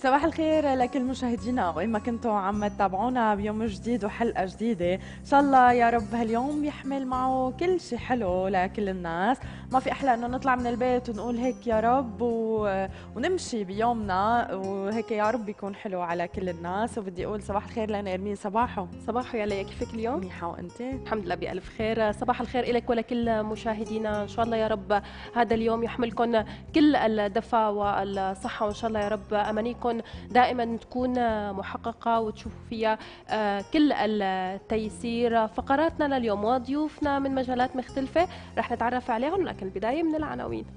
صباح الخير لكل مشاهدينا وين ما كنتوا عم تتابعونا بيوم جديد وحلقة جديدة. إن شاء الله يا رب هاليوم يحمل معه كل شيء حلو لكل الناس. ما في أحلى إنه نطلع من البيت ونقول هيك يا رب ونمشي بيومنا وهيك يا رب يكون حلو على كل الناس. وبدي أقول صباح الخير لنرمين. صباحو. صباحو يا ليا، كيفك اليوم؟ منيحة وأنت؟ الحمد لله بألف خير. صباح الخير لك ولكل مشاهدينا. إن شاء الله يا رب هذا اليوم يحملكم كل الدفى والصحة، وإن شاء الله يا رب أمانيكم دائما تكون محققة وتشوفوا فيها كل التيسير. فقراتنا لليوم وضيوفنا من مجالات مختلفة رح نتعرف عليهم، لكن البداية من العناوين.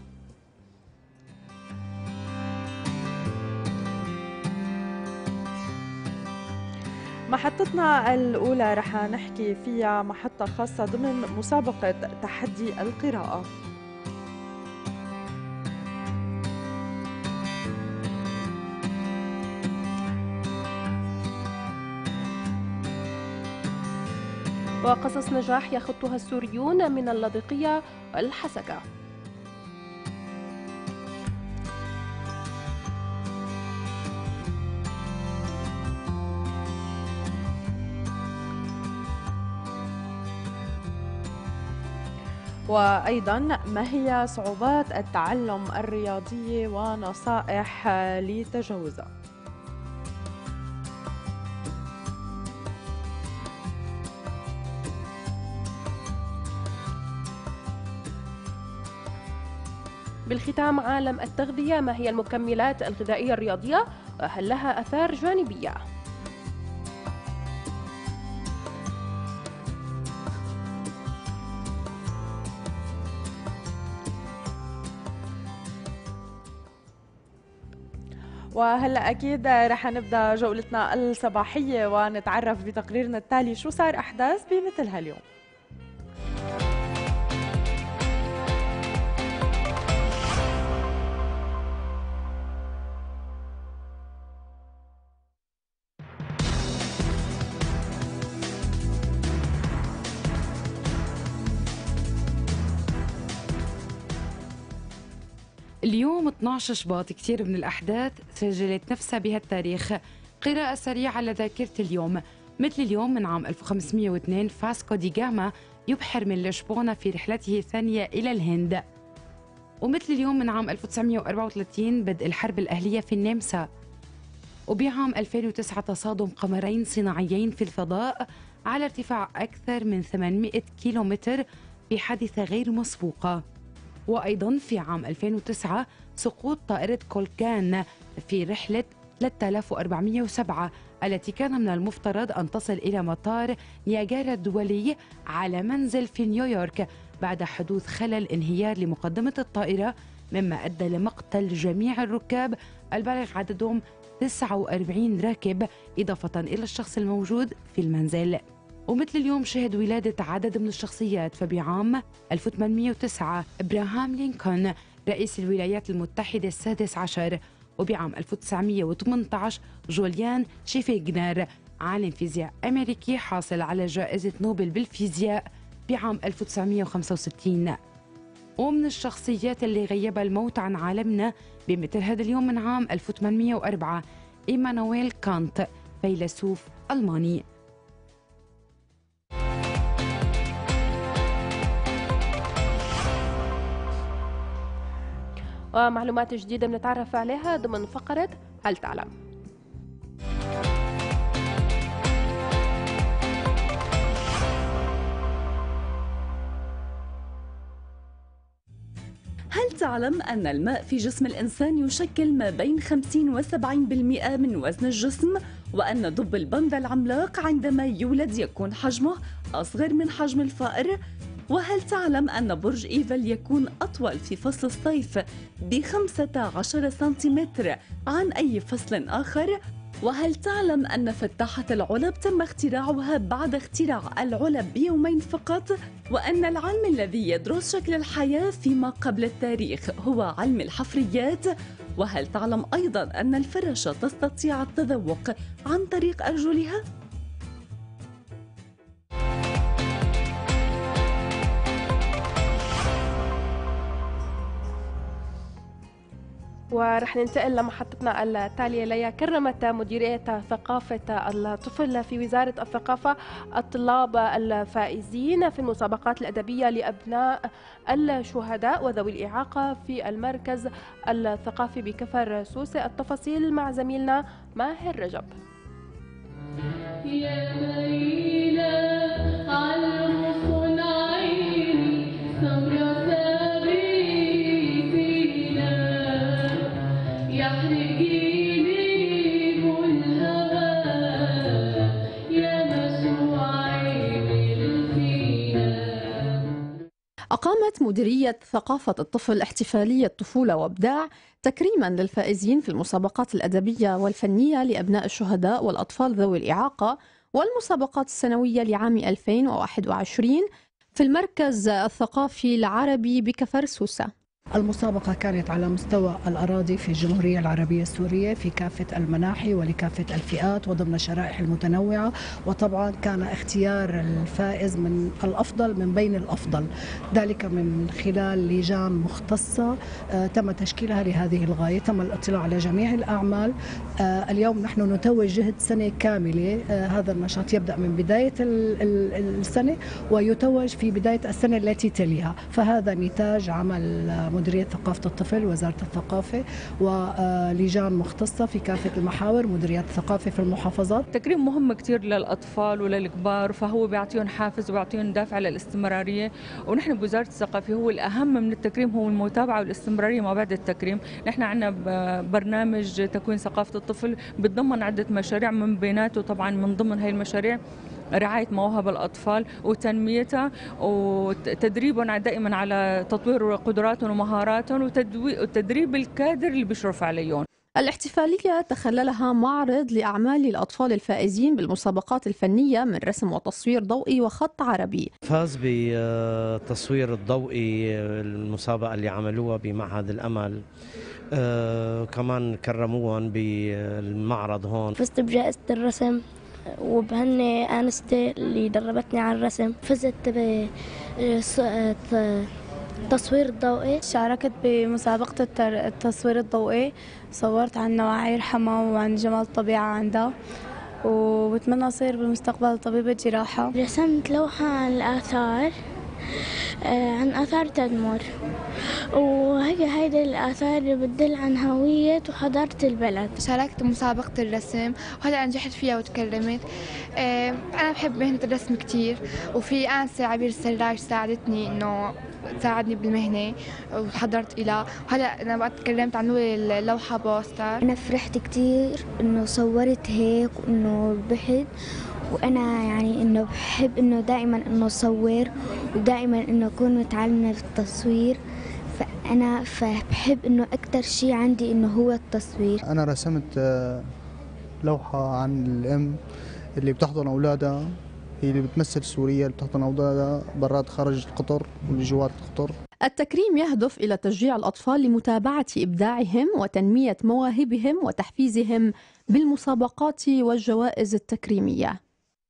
محطتنا الأولى رح نحكي فيها محطة خاصة ضمن مسابقة تحدي القراءة. وقصص نجاح يخطها السوريون من اللاذقية والحسكة. وأيضا ما هي صعوبات التعلم الرياضية ونصائح لتجاوزها. بالختام عالم التغذية، ما هي المكملات الغذائية الرياضية وهل لها آثار جانبية؟ وهلا اكيد رح نبدا جولتنا الصباحيه ونتعرف بتقريرنا التالي شو صار احداث بمثل هاليوم. اليوم 12 شباط كثير من الأحداث سجلت نفسها بهالتاريخ. قراءة سريعة على ذاكرة اليوم. مثل اليوم من عام 1502 فاسكو دي جاما يبحر من لشبونة في رحلته الثانية إلى الهند. ومثل اليوم من عام 1934 بدء الحرب الأهلية في النمسا. وبعام 2009 تصادم قمرين صناعيين في الفضاء على ارتفاع أكثر من 800 كيلومتر في حادثة غير مسبوقة. وأيضا في عام 2009 سقوط طائرة كولكان في رحلة 3407 التي كان من المفترض أن تصل إلى مطار نياجارا الدولي على منزل في نيويورك بعد حدوث خلل انهيار لمقدمة الطائرة، مما أدى لمقتل جميع الركاب البالغ عددهم 49 راكب إضافة إلى الشخص الموجود في المنزل. ومثل اليوم شهد ولادة عدد من الشخصيات. فبعام 1809 إبراهام لينكولن رئيس الولايات المتحدة السادس عشر. وبعام 1918 جوليان شيفيغنر عالم فيزياء أمريكي حاصل على جائزة نوبل بالفيزياء بعام 1965. ومن الشخصيات اللي غيب الموت عن عالمنا بمثل هذا اليوم من عام 1804 إيمانويل كانت فيلسوف ألماني. ومعلومات جديدة بنتعرف عليها ضمن فقرة هل تعلم. هل تعلم أن الماء في جسم الإنسان يشكل ما بين 50 و70% من وزن الجسم؟ وأن دب الباندا العملاق عندما يولد يكون حجمه أصغر من حجم الفأر؟ وهل تعلم أن برج إيفل يكون أطول في فصل الصيف ب15 سنتيمتر عن أي فصل آخر؟ وهل تعلم أن فتاحة العلب تم اختراعها بعد اختراع العلب بيومين فقط؟ وأن العلم الذي يدرس شكل الحياة فيما قبل التاريخ هو علم الحفريات؟ وهل تعلم أيضا أن الفراشة تستطيع التذوق عن طريق أرجلها؟ ورح ننتقل لمحطتنا التالية ليا. كرمت مديرية ثقافة الطفل في وزارة الثقافة الطلاب الفائزين في المسابقات الأدبية لأبناء الشهداء وذوي الإعاقة في المركز الثقافي بكفر سوسة. التفاصيل مع زميلنا ماهر رجب. يا ليلى على المصن عيني سمرة سابيتينا يحرقيني بالهوى يا مسوعي بالفينا. أقامت مديرية ثقافة الطفل احتفالية طفولة وإبداع تكريما للفائزين في المسابقات الأدبية والفنية لأبناء الشهداء والأطفال ذوي الإعاقة والمسابقات السنوية لعام 2021 في المركز الثقافي العربي بكفر سوسة. المسابقة كانت على مستوى الأراضي في الجمهورية العربية السورية في كافة المناحي ولكافة الفئات وضمن الشرائح المتنوعة، وطبعا كان اختيار الفائز من الأفضل من بين الأفضل، ذلك من خلال لجان مختصة تم تشكيلها لهذه الغاية. تم الاطلاع على جميع الأعمال. اليوم نحن نتوج جهد سنة كاملة. هذا النشاط يبدأ من بداية السنة ويتوج في بداية السنة التي تليها، فهذا نتاج عمل مديرية ثقافة الطفل وزارة الثقافة ولجان مختصة في كافة المحاور، مديريات الثقافة في المحافظات. التكريم مهم كتير للأطفال وللكبار، فهو بيعطيهم حافز وبيعطيهم دافع للاستمرارية. ونحن بوزارة الثقافة هو الأهم من التكريم هو المتابعة والاستمرارية ما بعد التكريم. نحن عندنا برنامج تكوين ثقافة الطفل بتضمن عدة مشاريع، من بيناته طبعا من ضمن هاي المشاريع رعاية مواهب الأطفال وتنميتها وتدريبهم دائما على تطوير قدراتهم ومهاراتهم وتدريب الكادر اللي بيشرف عليهم. الاحتفالية تخللها معرض لأعمال الأطفال الفائزين بالمسابقات الفنية من رسم وتصوير ضوئي وخط عربي. فاز بالتصوير الضوئي المسابقة اللي عملوها بمعهد الأمل. كمان كرموهم بالمعرض هون. فزت بجائزة الرسم وبهني أنستي اللي دربتني على الرسم. فزت بالتصوير الضوئي. شاركت بمسابقة التصوير الضوئي، صورت عن نواعي حما وعن جمال الطبيعة عندها، وبتمنى أصير بالمستقبل طبيبة جراحة. رسمت لوحة عن الآثار، عن آثار تدمر، وهيدي الآثار اللي بتدل عن هوية وحضارة البلد. شاركت بمسابقة الرسم وهلا نجحت فيها وتكرمت. أنا بحب مهنة الرسم كتير، وفي أنسة عبير السراج ساعدتني إنه تساعدني بالمهنة وحضرت إلى وهلا أنا بقى تكلمت عن اللوحة بوستر. أنا فرحت كتير إنه صورت هيك وإنه ربحت، وأنا يعني إنه بحب إنه دائما إنه أصور ودائما إنه أكون متعلمة في التصوير، فبحب إنه أكتر شيء عندي إنه هو التصوير. أنا رسمت لوحة عن الأم اللي بتحضن أولادها، هي اللي بتمثل سوريا اللي بتحضن أولادها برات خارج القطر واللي جوات القطر. التكريم يهدف إلى تشجيع الأطفال لمتابعة إبداعهم وتنمية مواهبهم وتحفيزهم بالمسابقات والجوائز التكريمية.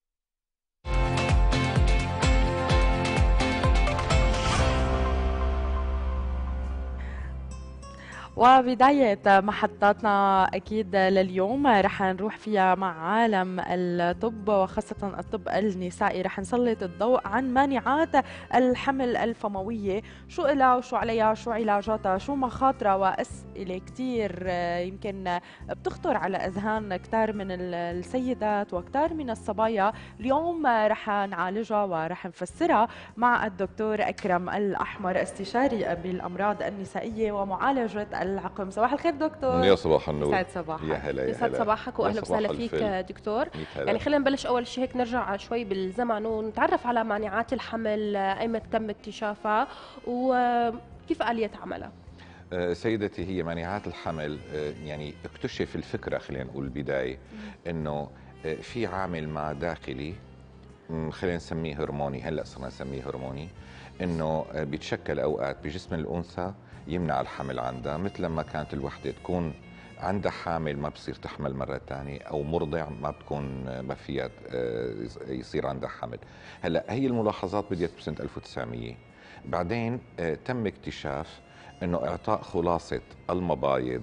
وبداية محطاتنا أكيد لليوم رح نروح فيها مع عالم الطب وخاصة الطب النسائي. رح نسلط الضوء عن مانعات الحمل الفموية، شو إلها وشو عليها، شو علاجاتها، شو مخاطرها، وأسئلة كتير يمكن بتخطر على أذهان كتار من السيدات وكتار من الصبايا. اليوم رح نعالجها ورح نفسرها مع الدكتور أكرم الأحمر، استشاري بالأمراض النسائية ومعالجة العقم. صباح الخير دكتور. يا صباح النور. يسعد صباحك. يا هلا يا يسعد صباحك واهلا وسهلا فيك دكتور. يعني خلينا نبلش اول شيء هيك نرجع شوي بالزمن ونتعرف على مانعات الحمل، ايمتى تم اكتشافها وكيف آلية عملها؟ سيدتي، هي مانعات الحمل يعني اكتشف الفكرة، خلينا نقول البداية انه في عامل ما داخلي، خلينا نسميه هرموني، هلا صرنا نسميه هرموني، انه بيتشكل اوقات بجسم الانثى يمنع الحمل عندها، مثل لما كانت الوحده تكون عندها حامل ما بصير تحمل مره ثانيه، او مرضع ما بتكون ما فيها يصير عندها حمل. هلا هي الملاحظات بديت بسنه 1900، بعدين تم اكتشاف انه اعطاء خلاصه المبايض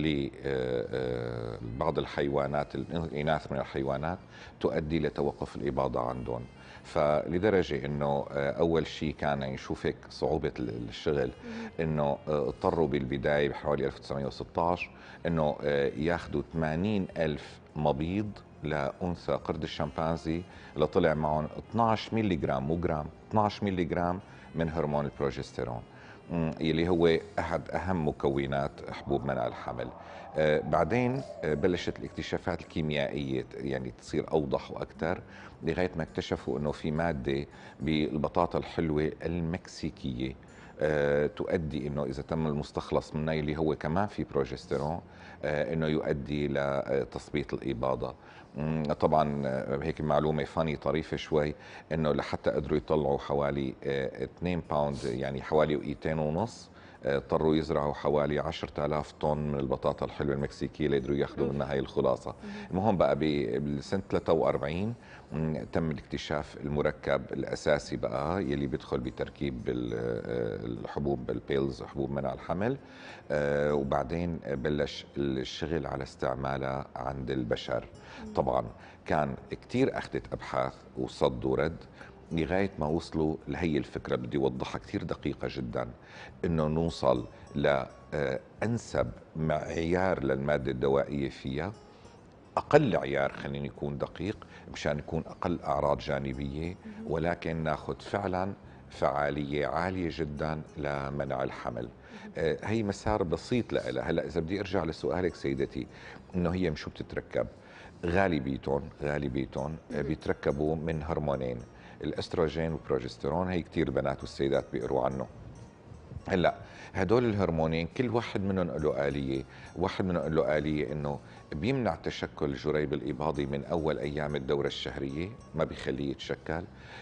لبعض الحيوانات الاناث من الحيوانات تؤدي لتوقف الاباضه عندهم. فلدرجه انه اول شيء كان يشوف هيك صعوبه الشغل، انه اضطروا بالبدايه بحوالي 1916 انه ياخذوا 80,000 مبيض لانثى قرد الشمبانزي اللي طلع معهم 12 ملي جرام، مو جرام، 12 ملي جرام من هرمون البروجستيرون، اللي هو احد اهم مكونات حبوب منع الحمل. بعدين بلشت الاكتشافات الكيميائيه يعني تصير اوضح واكثر، لغايه ما اكتشفوا انه في ماده بالبطاطا الحلوه المكسيكيه تؤدي انه اذا تم المستخلص منها اللي هو كمان في بروجستيرون انه يؤدي لتثبيط الاباضه. طبعا هيك معلومه فاني طريفه شوي، انه لحتى قدروا يطلعوا حوالي 2 باوند يعني حوالي 2.5 اضطروا يزرعوا حوالي 10,000 طن من البطاطا الحلوه المكسيكيه اللي قدروا ياخذوا منها هي الخلاصه. المهم بقى بسنه 43 تم الاكتشاف المركب الاساسي بقى يلي بيدخل بتركيب الحبوب البيلز، حبوب منع الحمل، وبعدين بلش الشغل على استعمالها عند البشر. طبعا كان كثير اخذت ابحاث وصد ورد لغايه ما وصلوا لهي الفكره، بدي اوضحها كثير دقيقه جدا، انه نوصل لانسب معيار للماده الدوائيه فيها، اقل عيار خلينا يكون دقيق مشان يكون اقل اعراض جانبيه، ولكن ناخذ فعلا فعاليه عاليه جدا لمنع الحمل. هي مسار بسيط لها. هلا اذا بدي ارجع لسؤالك سيدتي، انه هي من شو بتتركب؟ غالبيتهم بيتركبوا من هرمونين، الاستروجين والبروجستيرون. هي كثير البنات والسيدات بيقروا عنه. هلا هدول الهرمونين كل واحد منهم له آلية، واحد منهم له آلية انه بيمنع تشكل جريب الإباضي من اول ايام الدورة الشهرية، ما بيخليه يتشكل.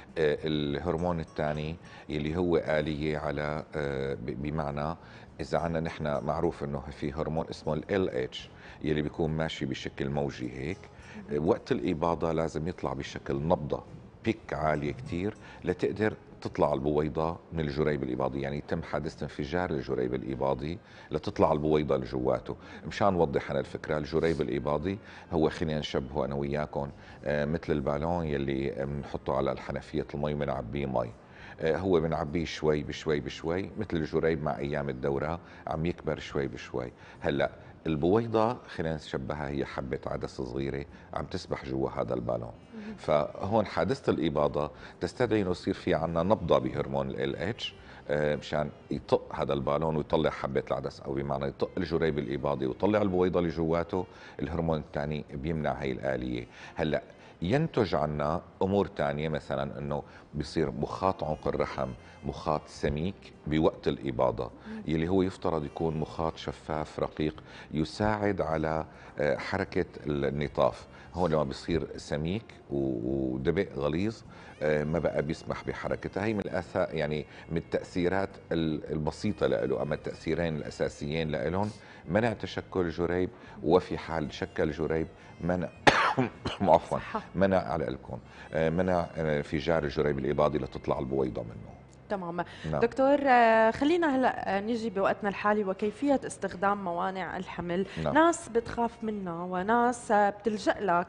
الهرمون الثاني اللي هو آلية على بمعنى اذا عنا نحن معروف انه في هرمون اسمه ال LH يلي بيكون ماشي بشكل موجي هيك، وقت الإباضة لازم يطلع بشكل نبضة بيك عالية كتير لتقدر تطلع البويضة من الجريب الإباضي، يعني يتم حادثة انفجار الجريب الإباضي لتطلع البويضة لجواته. مشان نوضح أنا الفكرة، الجريب الإباضي هو خلينا نشبهه أنا وياكم مثل البالون يلي بنحطه على الحنفية المي وبنعبيه مي. هو بنعبيه شوي بشوي بشوي، مثل الجريب مع أيام الدورة عم يكبر شوي بشوي. هلأ البويضة خلينا نشبهها هي حبة عدس صغيرة عم تسبح جوا هذا البالون. فهون حادثة الإباضة تستدعي انه يصير في عنا نبضة بهرمون ال LH مشان يطق هذا البالون ويطلع حبة العدس، او بمعنى يطق الجريب الإباضي ويطلع البويضة اللي جواته. الهرمون الثاني بيمنع هي الآلية. هلا ينتج عنا امور ثانيه، مثلا انه بيصير مخاط عنق الرحم مخاط سميك بوقت الاباضه، يلي هو يفترض يكون مخاط شفاف رقيق يساعد على حركه النطاف. هون لما بيصير سميك ودبق غليظ ما بقى بيسمح بحركتها. هي من الآثار يعني من التأثيرات البسيطة له. أما التأثيرين الأساسيين لهم منع تشكل جريب، وفي حال تشكل جريب منع عفوا منع على قلبكم منع انفجار الجريب الإباضي لتطلع البويضة منه. تمام. نعم. دكتور خلينا هلا نيجي بوقتنا الحالي وكيفية استخدام موانع الحمل. نعم. ناس بتخاف منها وناس بتلجأ لها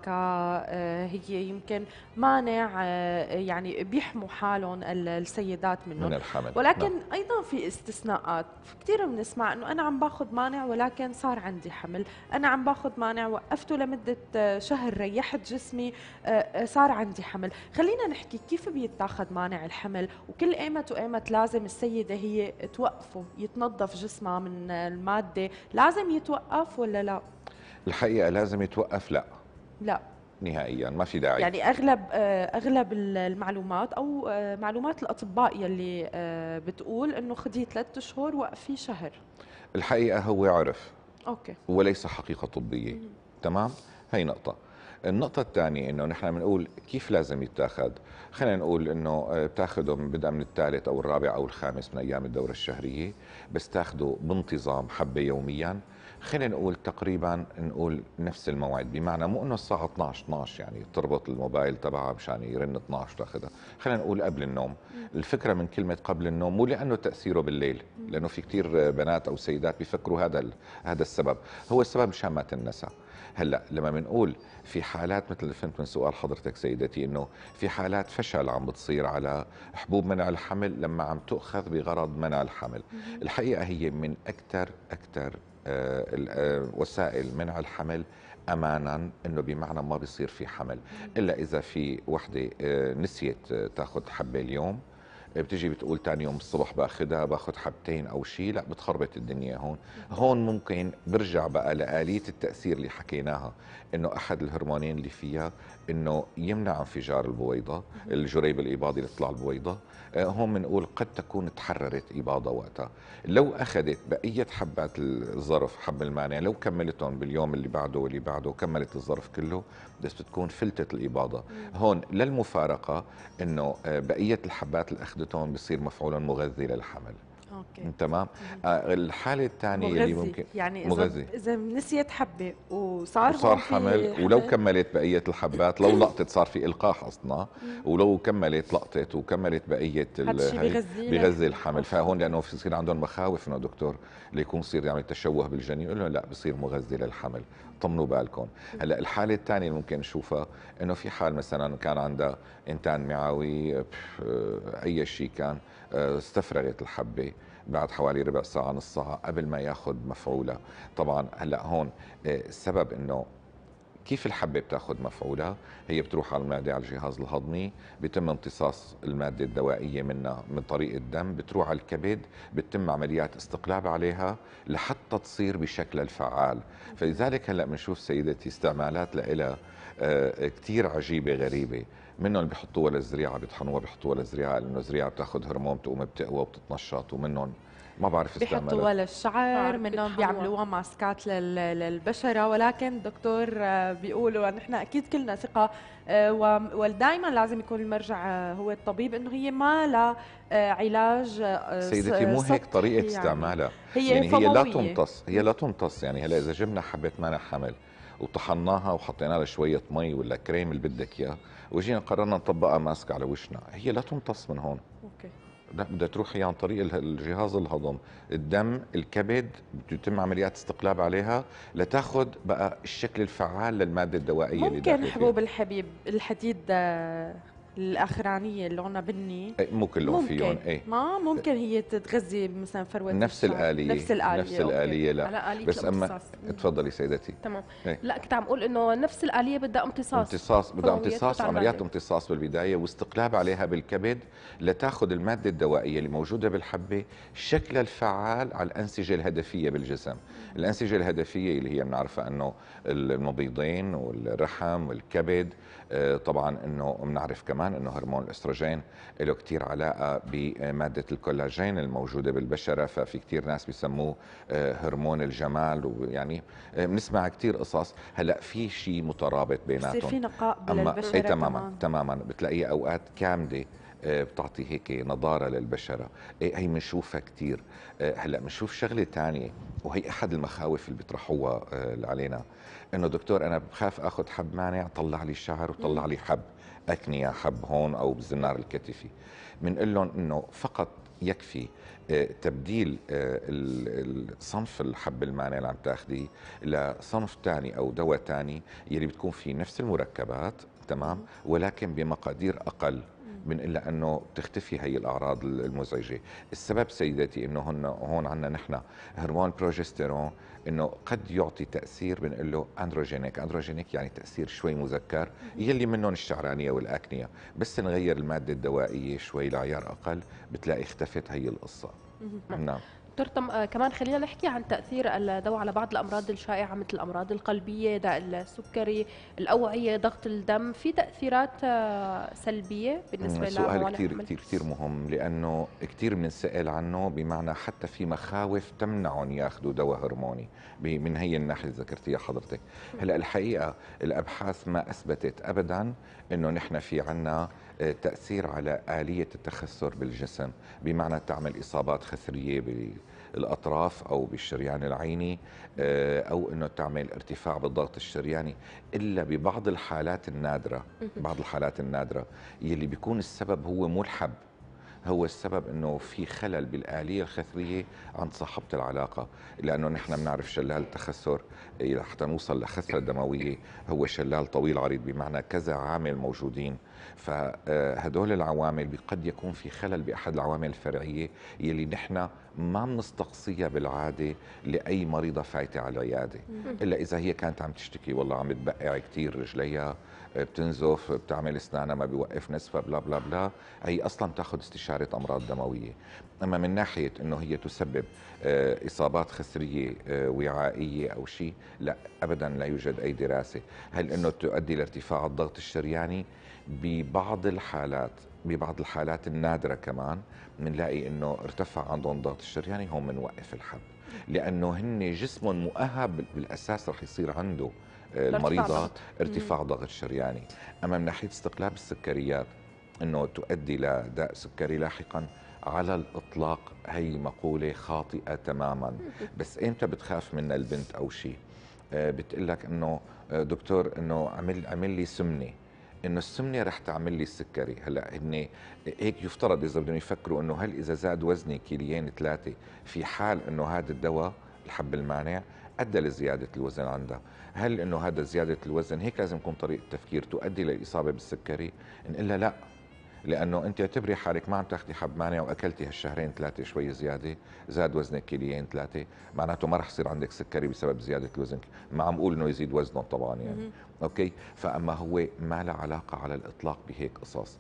هي يمكن مانع يعني بيحموا حالهم السيدات منهم من الحمل، ولكن نعم. ايضا في استثناءات. كثير بنسمع انه انا عم باخذ مانع ولكن صار عندي حمل، انا عم باخذ مانع وقفته لمدة شهر ريحت جسمي صار عندي حمل. خلينا نحكي كيف بيتاخذ مانع الحمل، وكل ايمت وايمت لازم السيدة هي توقفه، يتنظف جسمها من المادة، لازم يتوقف ولا لا؟ الحقيقة لازم يتوقف؟ لا نهائيا، ما في داعي. يعني اغلب المعلومات او معلومات الاطباء يلي بتقول انه خدي 3 اشهر وقفي شهر. الحقيقة هو عرف اوكي وليس حقيقة طبية. تمام، هي نقطة. النقطة الثانية انه نحن بنقول كيف لازم يتاخذ. خلينا نقول انه بتاخذه بدءا من الثالث او الرابع او الخامس من ايام الدورة الشهرية، بس تاخذه بانتظام حبة يوميا. خلينا نقول تقريبا نقول نفس الموعد، بمعنى مو انه الساعة 12 يعني تربط الموبايل تبعها مشان يرن 12 تاخذها، خلينا نقول قبل النوم. الفكرة من كلمة قبل النوم مو لانه تأثيره بالليل، لانه في كثير بنات او سيدات بيفكروا هذا السبب، هو السبب مشان ما تنسى. هلا لما بنقول في حالات مثل فهمت من سؤال حضرتك سيدتي انه في حالات فشل عم بتصير على حبوب منع الحمل لما عم تؤخذ بغرض منع الحمل، الحقيقه هي من اكثر وسائل منع الحمل امانا، انه بمعنى ما بيصير في حمل الا اذا في وحده نسيت تاخذ حبه اليوم، بتجي بتقول ثاني يوم الصبح باخذ حبتين او شيء، لا بتخربط الدنيا. هون ممكن برجع بقى لآلية التأثير اللي حكيناها، انه احد الهرمونين اللي فيها انه يمنع انفجار البويضة، الجريب الإباضي اللي تطلع البويضة. هون بنقول قد تكون تحررت إباضة وقتها. لو اخذت بقية حبات الظرف حب المانع، لو كملتهم باليوم اللي بعده واللي بعده وكملت الظرف كله، بس بتكون فلتت الإباضة. هون للمفارقة انه بقية الحبات اللي اخذتهم بصير مفعولا مغذي للحمل. اوكي تمام. الحالة الثانية اللي ممكن يعني مغذي، إذا نسيت حبة وصار حمل، ولو كملت بقية الحبات، لو لقطت صار في إلقاح أصلا، ولو كملت لقطت وكملت بقية بغذي الحمل. فهون لأنه في يصير عندهم مخاوف إنه دكتور ليكون يصير يعمل تشوه بالجنين، يقول له لا بصير مغذي للحمل، طمنوا بالكم. هلا الحالة الثانية اللي ممكن نشوفها انه في حال مثلا كان عندها انتان معوي اي شيء كان، استفرغت الحبة بعد حوالي ربع ساعة نص ساعة قبل ما ياخذ مفعولة. طبعا هلا هون السبب انه كيف الحبة بتاخذ مفعولها، هي بتروح على المعدة على الجهاز الهضمي، بيتم امتصاص المادة الدوائية منها من طريق الدم، بتروح على الكبد، بتتم عمليات استقلاب عليها لحتى تصير بشكلها الفعال. فلذلك هلا بنشوف سيدتي استعمالات لها كثير عجيبة غريبة، منهم اللي بيحطوها للزريعة، بيطحنوها بيحطوها للزريعة لأنه الزريعة بتاخذ هرمون بتقوم بتقوى وبتتنشط، ومنهم ما بعرف استعمالها بيحطوها للشعر، منهم بيعملوها ماسكات للبشره. ولكن دكتور بيقولوا نحن اكيد كلنا ثقه ودائما لازم يكون المرجع هو الطبيب، انه هي ما لها علاج سيدتي، مو هيك طريقه يعني استعمالها. يعني هي لا تمتص يعني هلا اذا جبنا حبه منع حمل وطحناها وحطينا لها شويه مي ولا كريم اللي بدك اياه وجينا قررنا نطبقها ماسك على وشنا، هي لا تمتص من هون. اوكي، لا بدها تروح عن طريق الجهاز الهضم، الدم، الكبد، بتتم عمليات استقلاب عليها لتاخذ بقى الشكل الفعال للماده الدوائيه اللي داخل ممكن حبوب الحديد الاخرانيه اللي لونها بني، مو كلهم فيهم ما ممكن هي تتغذي مثلا فروه نفس الآلية. نفس الآلية لا بس اما تفضلي سيدتي. تمام. لا كنت عم اقول انه نفس الآلية بدها امتصاص بدها امتصاص وعمليات امتصاص بالبدايه واستقلاب عليها بالكبد لتاخذ الماده الدوائيه اللي موجوده بالحبه شكلها الفعال على الانسجه الهدفيه بالجسم. الانسجه الهدفيه اللي هي بنعرفها انه المبيضين والرحم والكبد، طبعا انه بنعرف كمان انه هرمون الاستروجين له كثير علاقه بماده الكولاجين الموجوده بالبشره، ففي كثير ناس بيسموه هرمون الجمال، ويعني بنسمع كثير قصص. هلا في شيء مترابط بيناتهم، بصير في نقاء بالبشره تماما بتلاقيها اوقات كامده بتعطي هيك نضاره للبشره. هي بنشوفها كثير. هلا بنشوف شغله ثانيه وهي احد المخاوف اللي بيطرحوها علينا، انه دكتور انا بخاف اخذ حب مانع طلع لي شعر وطلع لي حب اكنيا، حب هون او بالزنار الكتفي. بنقول لهم انه فقط يكفي تبديل صنف الحب المانع اللي عم تاخذيه لصنف ثاني او دواء ثاني يلي بتكون فيه نفس المركبات، تمام، ولكن بمقادير اقل من إلا أنه تختفي هي الأعراض المزعجة. السبب سيدتي أنه هون عنا نحن هرمون بروجستيرون أنه قد يعطي تأثير بنقول له أندروجينيك يعني تأثير شوي مذكر يلي منهم الشعرانية والأكنية، بس نغير المادة الدوائية شوي لعيار أقل بتلاقي اختفت هي القصة. نعم. دكتور كمان خلينا نحكي عن تأثير الدواء على بعض الأمراض الشائعة مثل الأمراض القلبية، داء السكري، الأوعية، ضغط الدم، في تأثيرات سلبية بالنسبة سؤال كثير مهم، لأنه كثير بنسأل عنه، بمعنى حتى في مخاوف تمنعهم ياخذوا دواء هرموني من هي الناحية اللي ذكرتيها حضرتك. هلا الحقيقة الأبحاث ما أثبتت أبدا أنه نحن في عنا تأثير على آلية التخثر بالجسم، بمعنى تعمل إصابات خثرية بالأطراف أو بالشريان العيني، أو أنه تعمل ارتفاع بالضغط الشرياني، إلا ببعض الحالات النادرة. بعض الحالات النادرة يلي بيكون السبب هو مو الحب، هو السبب انه في خلل بالآلية الخثرية عند صاحبة العلاقة، لانه نحن بنعرف شلال التخثر حتى نوصل لخثرة دموية هو شلال طويل عريض، بمعنى كذا عامل موجودين. فهدول العوامل قد يكون في خلل بأحد العوامل الفرعية يلي نحن ما بنستقصيها بالعادة لأي مريضة فايتة على العيادة، إلا إذا هي كانت عم تشتكي والله عم بتبقع كتير رجليها، بتنزف، بتعمل اسنانها ما بيوقف نزفها، بلا بلا بلا، هي اصلا بتاخذ استشاره امراض دمويه. اما من ناحيه انه هي تسبب اصابات خثريه وعائيه او شيء، لا ابدا، لا يوجد اي دراسه. هل انه تؤدي لارتفاع الضغط الشرياني؟ ببعض الحالات النادره كمان بنلاقي انه ارتفع عندهم الضغط الشرياني، هم بنوقف الحب، لانه هن جسمهم مؤهب بالاساس رح يصير عنده المريضة ارتفاع ضغط شرياني. أما من ناحية استقلاب السكريات أنه تؤدي لداء سكري لاحقا، على الإطلاق هي مقولة خاطئة تماما. بس إمتى بتخاف منها البنت أو شيء؟ بتقول لك أنه دكتور أنه عمل لي سمنة، انه السمنه رح تعمل لي السكري. هلا هن هيك يفترض اذا بدهم يفكروا انه هل اذا زاد وزني كيليين 3 في حال انه هذا الدواء الحب المانع ادى لزياده الوزن عندها، هل انه هذا زياده الوزن هيك لازم يكون طريقه التفكير تؤدي للاصابه بالسكري؟ نقول لا، لانه انت اعتبري حالك ما عم تاخذي حب مانع واكلتي هالشهرين 3 شوي زياده، زاد وزنك كيليين 3، معناته ما رح يصير عندك سكري بسبب زياده الوزن. ما عم اقول انه يزيد وزنه طبعا يعني، اوكي. فاما هو ما له علاقه على الاطلاق بهيك قصص.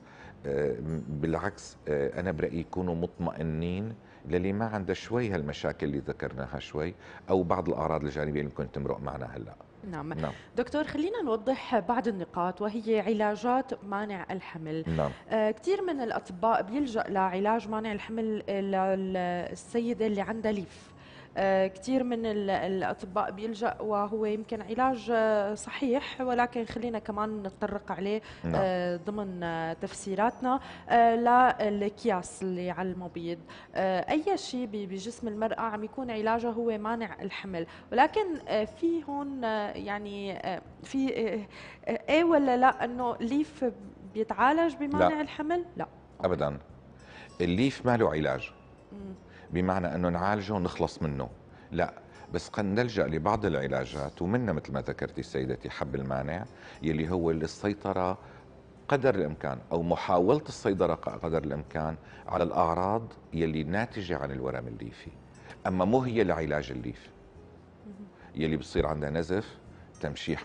بالعكس، انا برايي يكونوا مطمئنين للي ما عنده شوي هالمشاكل اللي ذكرناها شوي، او بعض الاعراض الجانبيه اللي ممكن تمرق معنا هلا. نعم. دكتور، خلينا نوضح بعض النقاط، وهي علاجات مانع الحمل. كثير من الأطباء بيلجأ لعلاج مانع الحمل السيدة اللي عندها ليف. كثير من الأطباء بيلجأ، وهو يمكن علاج صحيح، ولكن خلينا كمان نتطرق عليه ضمن تفسيراتنا للأكياس اللي على المبيض. أي شيء بجسم المرأة عم يكون علاجه هو مانع الحمل، ولكن في هون يعني في ايه ولا لا انه ليف بيتعالج بمانع الحمل؟ لا ابدا، الليف ما له علاج بمعنى انه نعالجه ونخلص منه، لا، بس قد نلجأ لبعض العلاجات، ومنها مثل ما ذكرتي سيدتي حب المانع، يلي هو السيطرة قدر الامكان او محاولة السيطرة قدر الامكان على الاعراض يلي ناتجة عن الورم الليفي، اما مو هي لعلاج الليف. يلي بصير عندها نزف، تمشيح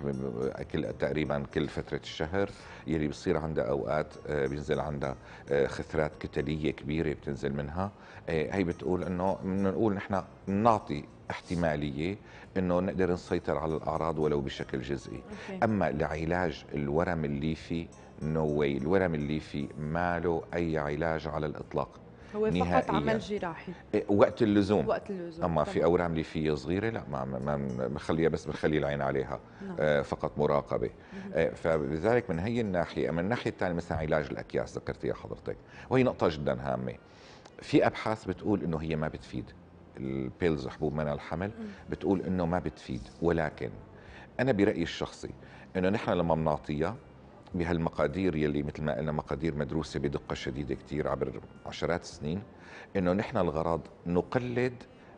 تقريبا كل فترة الشهر، يلي بصير عندها أوقات بينزل عندها خثرات كتلية كبيرة بتنزل منها، هي بتقول إنه بنقول نحن نعطي احتمالية إنه نقدر نسيطر على الأعراض ولو بشكل جزئي. أما لعلاج الورم الليفي نو واي، الورم الليفي ما له أي علاج على الإطلاق، هو فقط عمل جراحي وقت اللزوم. وقت اللزوم. اما في اورام ليفيه صغيره لا، ما بخليها، بس بخلي العين عليها. فقط مراقبه. فلذلك من هي الناحيه. من الناحيه الثانيه مثلا علاج الاكياس ذكرتيها حضرتك، وهي نقطه جدا هامه. في ابحاث بتقول انه هي ما بتفيد، البيلز حبوب منع الحمل بتقول انه ما بتفيد، ولكن انا برايي الشخصي انه نحن لما بنعطيها بهالمقادير يلي مثل ما قلنا مقادير مدروسة بدقة شديدة كتير عبر عشرات السنين، انه نحن الغرض نقلد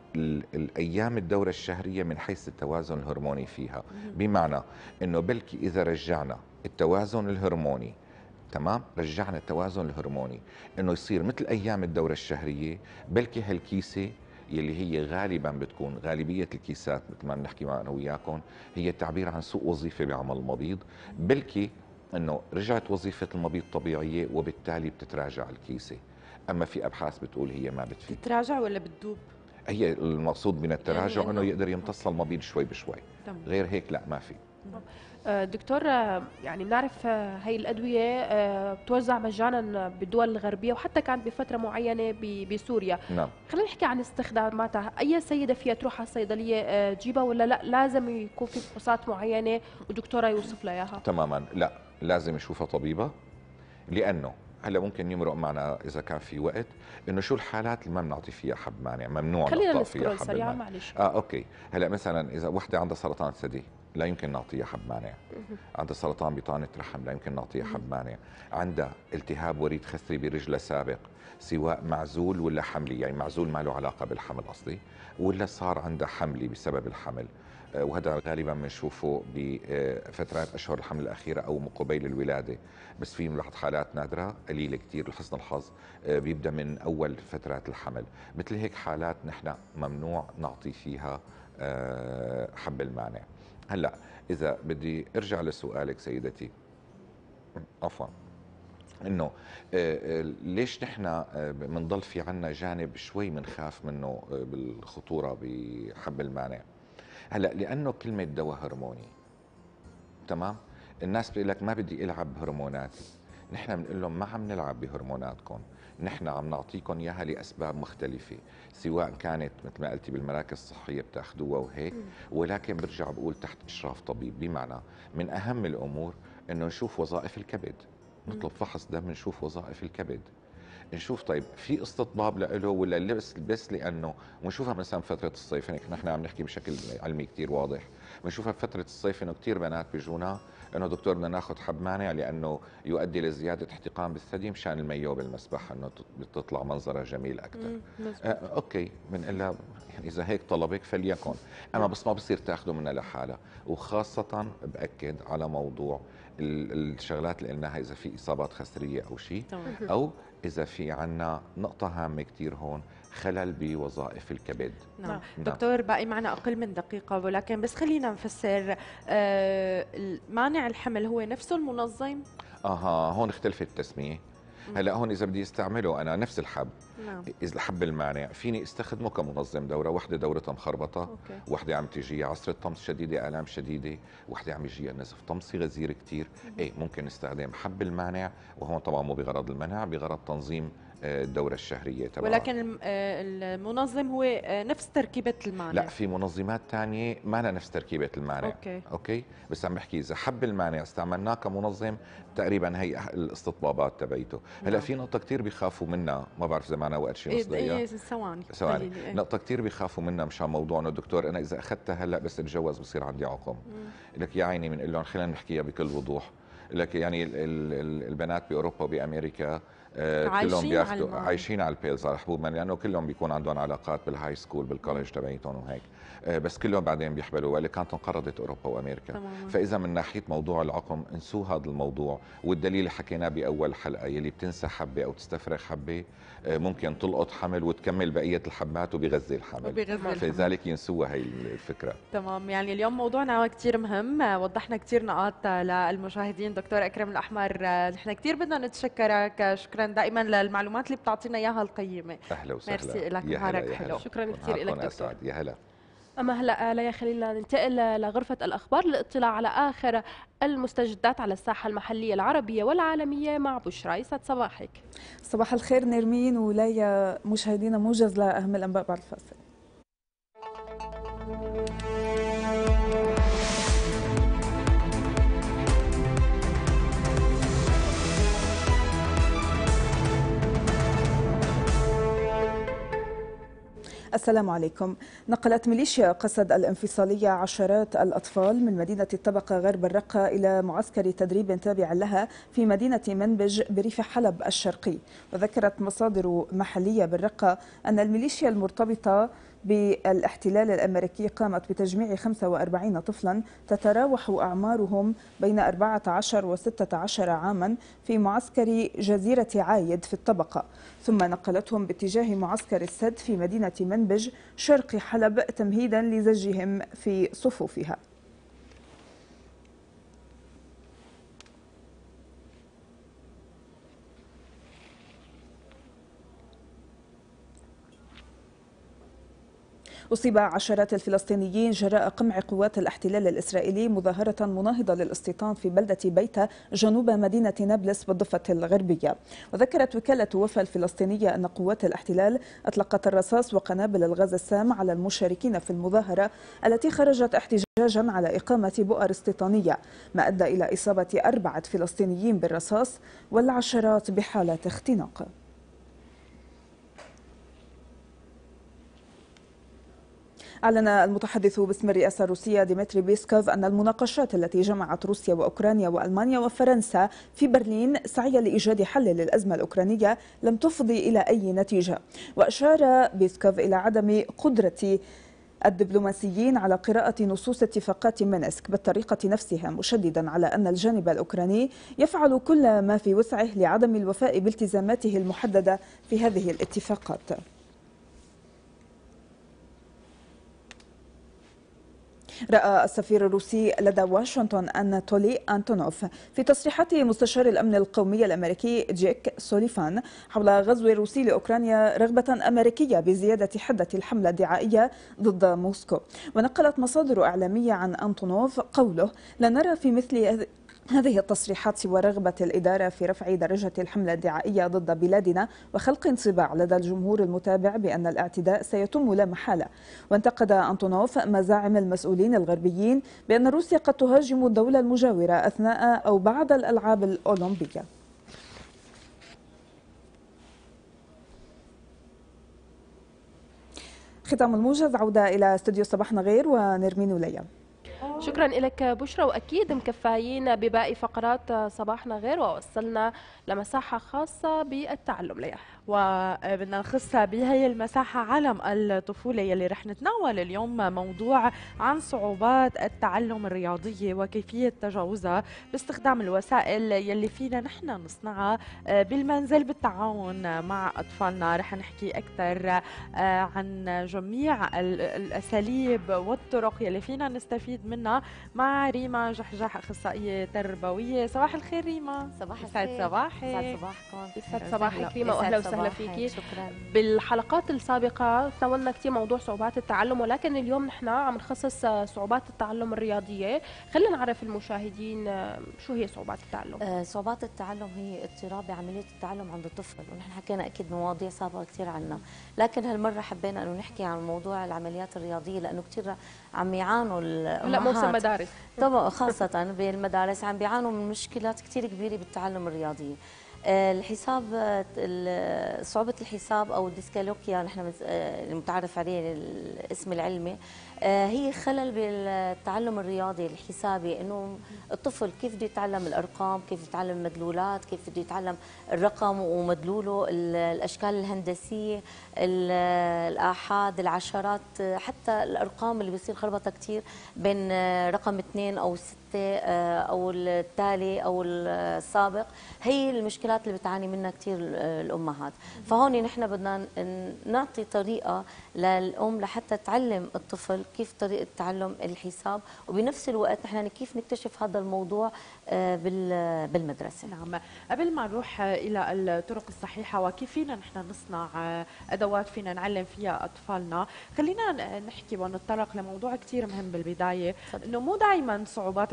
الايام الدورة الشهرية من حيث التوازن الهرموني فيها. بمعنى انه بلكي اذا رجعنا التوازن الهرموني، تمام، رجعنا التوازن الهرموني انه يصير مثل ايام الدورة الشهرية، بلكي هالكيسة يلي هي غالبا بتكون غالبية الكيسات مثل ما بنحكي معنا وياكم هي تعبير عن سوء وظيفة بعمل المبيض، بلكي انه رجعت وظيفة المبيض طبيعية وبالتالي بتتراجع الكيسة. اما في ابحاث بتقول هي ما بتفيد. بتتراجع ولا بتدوب؟ هي المقصود من التراجع يعني انه يقدر يمتص المبيض شوي بشوي. تمام. غير هيك لا، ما في. دكتور، يعني بنعرف هي الأدوية بتوزع مجانا بالدول الغربية، وحتى كانت بفترة معينة بسوريا. نعم. خلينا نحكي عن استخداماتها. أي سيدة فيها تروح على الصيدلية تجيبها، ولا لا لازم يكون في فحوصات معينة ودكتورة يوصف لها إياها؟ تماما لا، لازم يشوفها طبيبة، لانه هلا ممكن يمرق معنا اذا كان في وقت انه شو الحالات اللي ما بنعطي فيها حب مانع، ممنوع خلينا نعطي فيها نسكرول حب سريعا المانع. معلش. اوكي، هلا مثلا اذا وحده عندها سرطان ثدي لا يمكن نعطيها حب مانع. عندها سرطان بطانه رحم لا يمكن نعطيها حب مانع. عندها التهاب وريد خثري برجلها سابق، سواء معزول ولا حملي، يعني معزول ما له علاقه بالحمل اصلي، ولا صار عندها حملي بسبب الحمل، وهذا غالبا بنشوفه بفترات اشهر الحمل الاخيره او قبيل الولاده، بس في بعض حالات نادره قليله كثير لحسن الحظ بيبدا من اول فترات الحمل. مثل هيك حالات نحن ممنوع نعطي فيها حب المانع. هلا اذا بدي ارجع لسؤالك سيدتي، عفوا، انه ليش نحن بنضل في عنا جانب شوي بنخاف منه بالخطوره بحب المانع؟ هلا لانه كلمه دواء هرموني، تمام؟ الناس بتقول لك ما بدي العب بهرموناتي. نحن بنقول لهم ما عم نلعب بهرموناتكم، نحن عم نعطيكم اياها لاسباب مختلفه، سواء كانت مثل ما قلتي بالمراكز الصحيه بتاخذوها وهيك، ولكن برجع بقول تحت اشراف طبيب. بمعنى من اهم الامور انه نشوف وظائف الكبد، نطلب فحص دم نشوف وظائف الكبد، نشوف طيب في استطباب له ولا بس لانه، ونشوفها مثلا فتره الصيف. هيك نحن عم نحكي بشكل علمي كثير واضح، بنشوفها بفتره الصيف انه كثير بنات بيجونا انه دكتور بدنا ناخذ حب مانع لانه يؤدي لزياده احتقان بالثدي مشان الميو بالمسبح انه بتطلع منظرها جميل اكثر. اوكي، بنقول لها يعني اذا هيك طلبك فليكن، اما بس ما بصير تاخذوا منها لحالها. وخاصه باكد على موضوع الشغلات اللي قلناها، اذا في اصابات خسريه او شيء، او اذا في عنا نقطه هامه كثير هون، خلل بوظائف الكبد. نعم. دكتور باقي معنا أقل من دقيقة، ولكن بس خلينا نفسر. مانع الحمل هو نفسه المنظم؟ هون اختلفت التسمية. هلا هون اذا بدي استعمله انا نفس الحب، نعم. اذا الحب المانع فيني استخدمه كمنظم دوره. وحده دورتها مخربطه، وحده عم تجيها عسره طمس شديده، الام شديده، وحده عم يجيها نزف طمسي غزير كثير، ممكن نستخدم حب المانع، وهون طبعا مو بغرض المنع، بغرض تنظيم الدورة الشهرية تبعها. ولكن المنظم هو نفس تركيبة المانع؟ لا، في منظمات ثانية ما لها نفس تركيبة المانع. اوكي، بس عم بحكي اذا حب المانع استعملناه كمنظم تقريبا هي الاستطبابات تبعيته. هلا في نقطة كثير بيخافوا منها، ما بعرف اذا معنا وقت شيء نصدقها. ثواني. نقطة كثير بيخافوا منها مشان موضوع انه دكتور انا اذا اخذتها هلا بس اتجوز بصير عندي عقم. لك يا عيني بنقول لهم خلينا نحكيها بكل وضوح. لك يعني البنات باوروبا وبامريكا كلهم بياخذوا عايشين على البيلز، على حبوب، لانه كلهم بيكون عندهم علاقات بالهاي سكول بالكولج تبعيتهم وهيك، بس كلهم بعدين بيحبلوا، واللي كانت انقرضت اوروبا وامريكا. فاذا من ناحيه موضوع العقم انسوا هذا الموضوع، والدليل اللي حكيناه باول حلقه، يلي بتنسى حبه او تستفرغ حبه ممكن تلقط حمل وتكمل بقيه الحبات وبيغذي الحمل، فلذلك ينسوها هي الفكره. تمام. يعني اليوم موضوعنا كثير مهم، وضحنا كثير نقاط للمشاهدين. دكتور اكرم الاحمر، نحن كثير بدنا نتشكرك، شكرا دائما للمعلومات اللي بتعطينا اياها القيمه. اهلا وسهلا. ميرسي لك، نهارك حلو. شكرا كثير لك دكتور. يا هلا. أما هلأ لا خلينا ننتقل لغرفة الأخبار للاطلاع على آخر المستجدات على الساحة المحلية العربية والعالمية مع بشرى. يسعد صباحك. صباح الخير نرمين وليا. مشاهدينا موجز لأهم الأنباء بعد الفاصل. السلام عليكم. نقلت ميليشيا قسد الانفصالية عشرات الأطفال من مدينة الطبقة غرب الرقة إلى معسكر تدريب تابع لها في مدينة منبج بريف حلب الشرقي. وذكرت مصادر محلية بالرقة أن الميليشيا المرتبطة بالاحتلال الأمريكي قامت بتجميع 45 طفلا تتراوح أعمارهم بين 14 و 16 عاما في معسكر جزيرة عايد في الطبقة، ثم نقلتهم باتجاه معسكر السد في مدينة منبج شرق حلب تمهيدا لزجهم في صفوفها. أصيب عشرات الفلسطينيين جراء قمع قوات الاحتلال الإسرائيلي مظاهرة مناهضة للاستيطان في بلدة بيتا جنوب مدينة نابلس بالضفة الغربية. وذكرت وكالة وفا الفلسطينية أن قوات الاحتلال أطلقت الرصاص وقنابل الغاز السام على المشاركين في المظاهرة التي خرجت احتجاجا على إقامة بؤر استيطانية، ما أدى إلى إصابة 4 فلسطينيين بالرصاص والعشرات بحالة اختناق. أعلن المتحدث باسم الرئاسة الروسية ديمتري بيسكوف أن المناقشات التي جمعت روسيا وأوكرانيا وألمانيا وفرنسا في برلين سعيا لإيجاد حل للأزمة الأوكرانية لم تفضي إلى أي نتيجة. وأشار بيسكوف إلى عدم قدرة الدبلوماسيين على قراءة نصوص اتفاقات مينسك بالطريقة نفسها، مشددا على أن الجانب الأوكراني يفعل كل ما في وسعه لعدم الوفاء بالتزاماته المحددة في هذه الاتفاقات. رأى السفير الروسي لدى واشنطن أناتولي أنتونوف في تصريحات مستشار الأمن القومي الأمريكي جيك سوليفان حول غزو الروسي لأوكرانيا رغبة أمريكية بزيادة حدة الحملة الدعائية ضد موسكو. ونقلت مصادر إعلامية عن أنتونوف قوله: لا نرى في مثل هذه التصريحات سوى رغبة الإدارة في رفع درجة الحملة الدعائية ضد بلادنا وخلق انطباع لدى الجمهور المتابع بأن الاعتداء سيتم لا محالة. وانتقد أنتونوف مزاعم المسؤولين الغربيين بأن روسيا قد تهاجم الدولة المجاورة أثناء أو بعد الألعاب الأولمبية. ختام الموجز، عودة إلى استوديو صباحنا غير ونرمين وليا. شكرا لك بشرى، واكيد مكفايين بباقي فقرات صباحنا غير، ووصلنا لمساحه خاصه بالتعلم ليا، وبدنا نخص بهي المساحه عالم الطفوله يلي رح نتناول اليوم موضوع عن صعوبات التعلم الرياضيه وكيفيه تجاوزها باستخدام الوسائل يلي فينا نحن نصنعها بالمنزل بالتعاون مع اطفالنا. رح نحكي اكثر عن جميع الاساليب والطرق يلي فينا نستفيد منها مع ريما جحجح، اخصائيه تربويه. صباح الخير ريما. صباح يسعد الخير. صباحك. يسعد صباحكم. يسعد صباحك ريما، واهلا وسهلا فيكي. شكرا. بالحلقات السابقه تناولنا كثير موضوع صعوبات التعلم، ولكن اليوم نحن عم نخصص صعوبات التعلم الرياضيه. خلينا نعرف المشاهدين شو هي صعوبات التعلم. صعوبات التعلم هي اضطراب بعمليه التعلم عند الطفل، ونحن حكينا اكيد مواضيع سابقه كثير عنها، لكن هالمره حبينا انه نحكي عن موضوع العمليات الرياضيه لانه كثير عم يعانوا هلا موسم مدارس طبعا، خاصه بالمدارس عم بيعانوا من مشكلات كثير كبيره بالتعلم الرياضي. الحساب، صعوبة الحساب أو الديسكالوكيا نحن المتعارف عليه الاسم العلمي، هي خلل بالتعلم الرياضي الحسابي، انه الطفل كيف بده يتعلم الارقام، كيف يتعلم المدلولات، كيف بده يتعلم الرقم ومدلوله، الاشكال الهندسيه، الآحاد، العشرات، حتى الارقام اللي بيصير خربطه كثير بين رقم 2 أو 6 او التالي او السابق. هي المشكلات اللي بتعاني منها كثير الامهات. فهون نحن بدنا نعطي طريقه للام لحتى تعلم الطفل كيف طريقه تعلم الحساب، وبنفس الوقت نحن كيف نكتشف هذا الموضوع بالمدرسه. نعم، قبل ما نروح الى الطرق الصحيحه وكيف فينا نحن نصنع ادوات فينا نعلم فيها اطفالنا، خلينا نحكي ونتطرق لموضوع كثير مهم بالبدايه، انه مو دائما صعوبات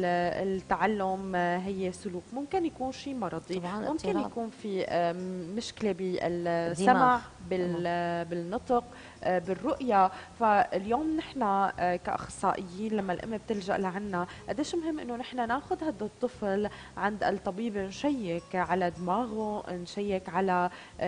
التعلم هي سلوك، ممكن يكون شيء مرضي، ممكن يكون في مشكله بالسمع، بالنطق، بالرؤيه. فاليوم نحن كاخصائيين لما الام بتلجا لعنا قديش مهم انه نحن ناخذ هذا الطفل عند الطبيب، نشيك على دماغه، نشيك على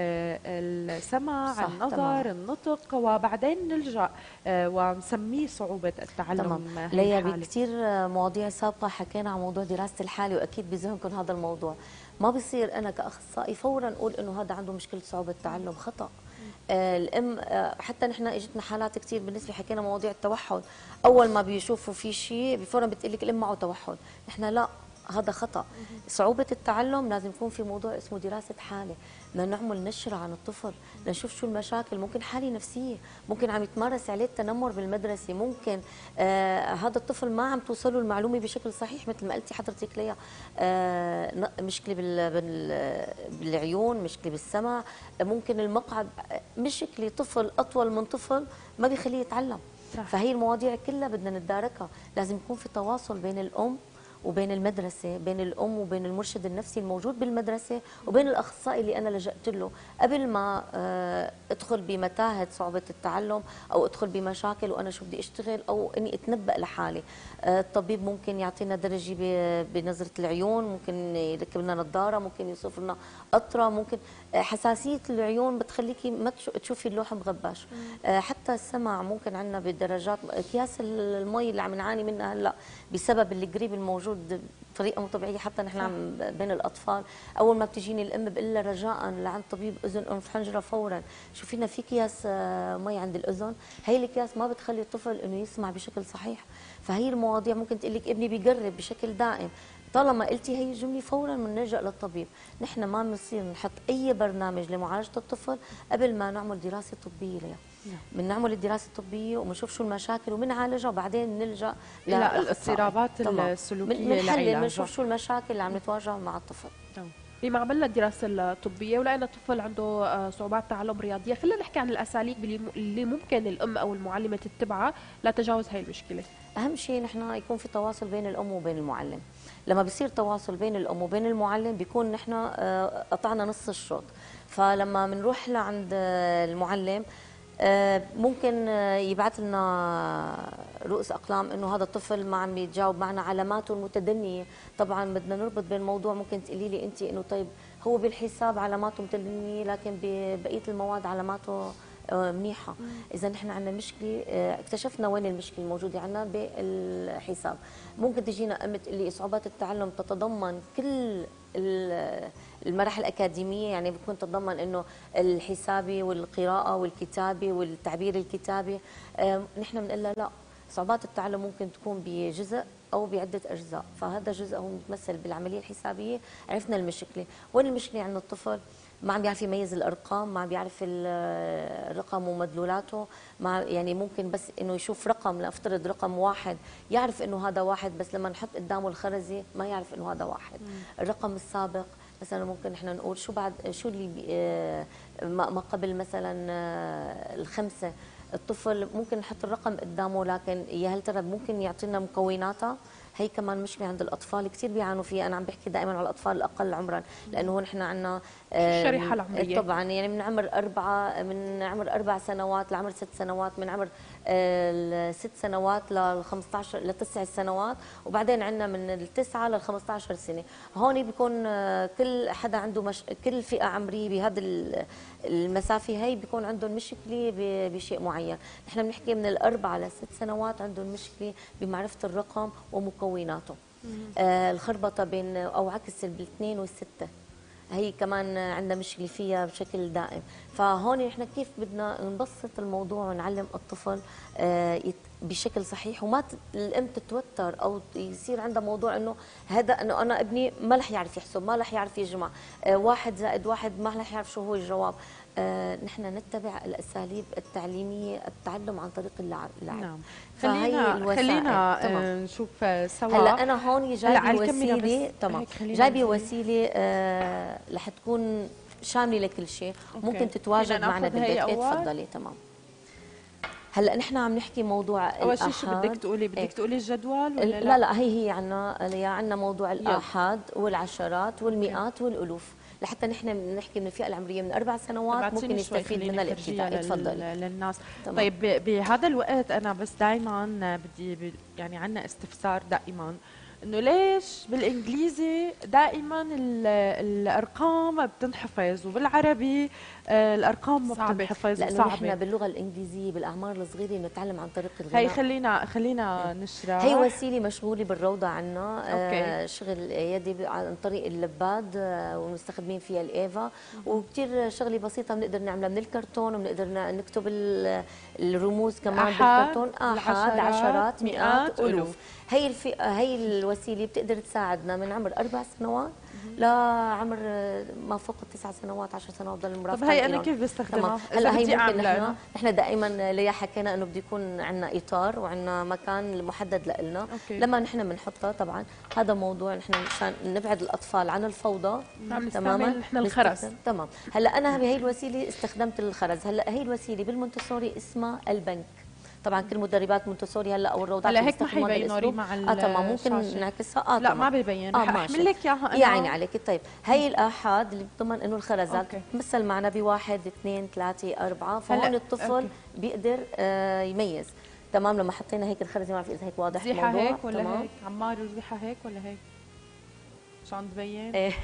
السمع، النظر، تمام. النطق، وبعدين نلجا ونسميه صعوبه التعلم. ليا بكثير مواضيع سابقه حكينا عن موضوع دراسه الحاله، واكيد بذهنكم هذا الموضوع. ما بصير انا كاخصائي فورا اقول انه هذا عنده مشكله صعوبه تعلم، خطا. الام حتى نحن اجتنا حالات كثير بالنسبه، حكينا مواضيع التوحد، اول ما بيشوفوا في شيء فورا بتقول لك الام معه توحد. نحن لا، هذا خطأ. صعوبة التعلم لازم يكون في موضوع اسمه دراسة حالة، بدنا نعمل نشرة عن الطفل، لنشوف شو المشاكل، ممكن حالة نفسية، ممكن عم يتمارس عليه التنمر بالمدرسة، ممكن هذا الطفل ما عم توصله المعلومة بشكل صحيح مثل ما قلتي حضرتك ليا، مشكلة بالعيون، مشكلة بالسمع، ممكن المقعد، مشكلة طفل أطول من طفل ما بيخليه يتعلم. فهي المواضيع كلها بدنا نتداركها، لازم يكون في تواصل بين الأم وبين المدرسة، بين الأم وبين المرشد النفسي الموجود بالمدرسة وبين الأخصائي اللي أنا لجأت له قبل ما أدخل بمتاهة صعوبة التعلم أو أدخل بمشاكل وأنا شو بدي أشتغل أو إني أتنبأ لحالي. الطبيب ممكن يعطينا درجة بنظرة العيون، ممكن يركب لنا نظارة، ممكن يوصف لنا قطرة، ممكن حساسية العيون بتخليكي ما تشوفي اللوح مغباش. حتى السمع ممكن عندنا بدرجات، أكياس المي اللي عم نعاني منها هلا بسبب القريب الموجود بطريقه مو طبيعيه حتى نحن بين الاطفال، اول ما بتجيني الام بقول لها رجاء لعند طبيب اذن انف حنجره فورا، شوفي لنا في اكياس مي عند الاذن، هي الاكياس ما بتخلي الطفل انه يسمع بشكل صحيح. فهي المواضيع ممكن تقول لك ابني بيقرب بشكل دائم، طالما قلتي هي الجمله فورا بنلجا للطبيب. نحن ما بنصير نحط اي برنامج لمعالجه الطفل قبل ما نعمل دراسه طبيه له. بنعمل الدراسه الطبيه وبنشوف شو المشاكل وبنعالجها وبعدين نلجا للاضطرابات السلوكيه، بنحلل بنشوف شو المشاكل اللي عم نتواجه مع الطفل. بما عملنا الدراسة الطبية ولقينا طفل عنده صعوبات تعلم رياضية، خلينا نحكي عن الأساليب اللي ممكن الأم أو المعلمة تتبعها لتجاوز هاي المشكلة. أهم شيء نحن يكون في تواصل بين الأم وبين المعلم. لما بيصير تواصل بين الأم وبين المعلم بيكون نحن قطعنا نص الشوط. فلما بنروح لعند المعلم ممكن يبعث لنا رؤوس اقلام انه هذا الطفل ما عم يتجاوب معنا، علاماته المتدنيه. طبعا بدنا نربط بين الموضوع، ممكن تقولي لي انت انه طيب هو بالحساب علاماته متدنيه لكن ببقيه المواد علاماته منيحه. اذا نحن عندنا مشكله، اكتشفنا وين المشكله الموجوده عندنا بالحساب. ممكن تجينا ام تقول لي صعوبات التعلم تتضمن كل المراحل الأكاديمية، يعني بتكون تتضمن إنه الحسابي والقراءة والكتابة والتعبير الكتابي. نحن بنقول لها لا، صعوبات التعلم ممكن تكون بجزء أو بعدة أجزاء، فهذا جزء هو متمثل بالعملية الحسابية. عرفنا المشكلة، وين المشكلة عند الطفل؟ ما عم بيعرف يميز الارقام، ما عم بيعرف الرقم ومدلولاته، ما يعني ممكن بس انه يشوف رقم، لنفترض رقم واحد يعرف انه هذا واحد، بس لما نحط قدامه الخرزه ما يعرف انه هذا واحد. الرقم السابق مثلا ممكن احنا نقول شو اللي ما قبل مثلا الخمسه، الطفل ممكن نحط الرقم قدامه لكن يا هل ترى ممكن يعطينا مكوناتها؟ هي كمان مشكله عند الاطفال كثير بيعانوا فيها. انا عم بحكي دائما على الاطفال الاقل عمرا، لانه نحن عندنا الشريحه العمريه طبعا يعني من عمر 4 سنوات لعمر 6 سنوات، من عمر 6 سنوات ل 15 ل 9 سنوات، وبعدين عندنا من التسعه لل 15 سنه. هون بيكون كل حدا عنده كل فئه عمريه بهذا المسافه هي بيكون عندهم مشكله بشيء معين. نحن بنحكي من الاربعه لست سنوات عندهم مشكله بمعرفه الرقم ومكوناته. الخربطه بين او عكس بالاثنين والسته هي كمان عندنا مشكله فيها بشكل دائم. فهون نحن كيف بدنا نبسط الموضوع ونعلم الطفل بشكل صحيح، وما الام تتوتر او يصير عندها موضوع انه هذا انه انا ابني ما رح يعرف يحسب، ما رح يعرف يجمع، 1 زائد 1 ما رح يعرف شو هو الجواب. نحن نتبع الاساليب التعليميه، التعلم عن طريق اللعب. نعم. خلينا نشوف سوا. هلا انا هون جايبه وسيله، تمام، جايبه وسيله رح تكون شامله لكل شيء، ممكن تتواجد معنا بالبيت. تفضلي. تمام. هلا نحن عم نحكي موضوع اول شيء شو بدك تقولي؟ بدك تقولي الجدول ولا لا هي عندنا موضوع الآحاد والعشرات والمئات والألوف، لحتى نحن بنحكي من الفئة العمرية من 4 سنوات ممكن يستفيد منها الابتدائي. تفضلي للناس. تمام. طيب بهذا الوقت انا بس دائما بدي يعني عندنا استفسار دائما انه ليش بالانجليزي دائما الارقام بتنحفظ وبالعربي الارقام ما بتنحفظ؟ لانه نحن باللغه الانجليزيه بالاعمار الصغيره بنتعلم عن طريق الغناء. هي خلينا نشرح. هي وسيله مشغوله بالروضه عنا، شغل يدي عن طريق اللباد ومستخدمين فيها الايفا، وكثير شغله بسيطه بنقدر نعملها من الكرتون، وبنقدر نكتب الرموز كمان بالكرتون. آحاد، عشرات، مئات، ألوف. هي الوسيله بتقدر تساعدنا من عمر 4 سنوات لعمر ما فوق 9 سنوات 10 سنوات ضل المرافقه. طب هي انا كيف بستخدمها؟ هلا هي ممكن نحن دائما ليا حكينا انه بده يكون عندنا اطار وعندنا مكان محدد لنا. لما نحن بنحطها طبعا هذا موضوع نحن مشان نبعد الاطفال عن الفوضى. تماما نحن الخرز. تمام. هلا انا بهي الوسيله استخدمت الخرز. هلا هي الوسيله بالمونتسوري اسمها البنك. طبعا كل مدربات مونتسوري هلا او الروضات هلا هيك ما حيبينوا مع تمام ممكن نعكسها. لا ما ببين. رح احمل لك اياها يا عيني عليك. طيب هي الاحاد اللي بتضمن انه الخرزات بتمثل معنا بواحد اثنين ثلاثه اربعه، فهون الطفل بيقدر يميز. تمام. لما حطينا هيك الخرزه ما بعرف اذا هيك واضح الموضوع. ريحه هيك ولا هيك عمار؟ الريحه هيك ولا هيك عشان تبين؟ ايه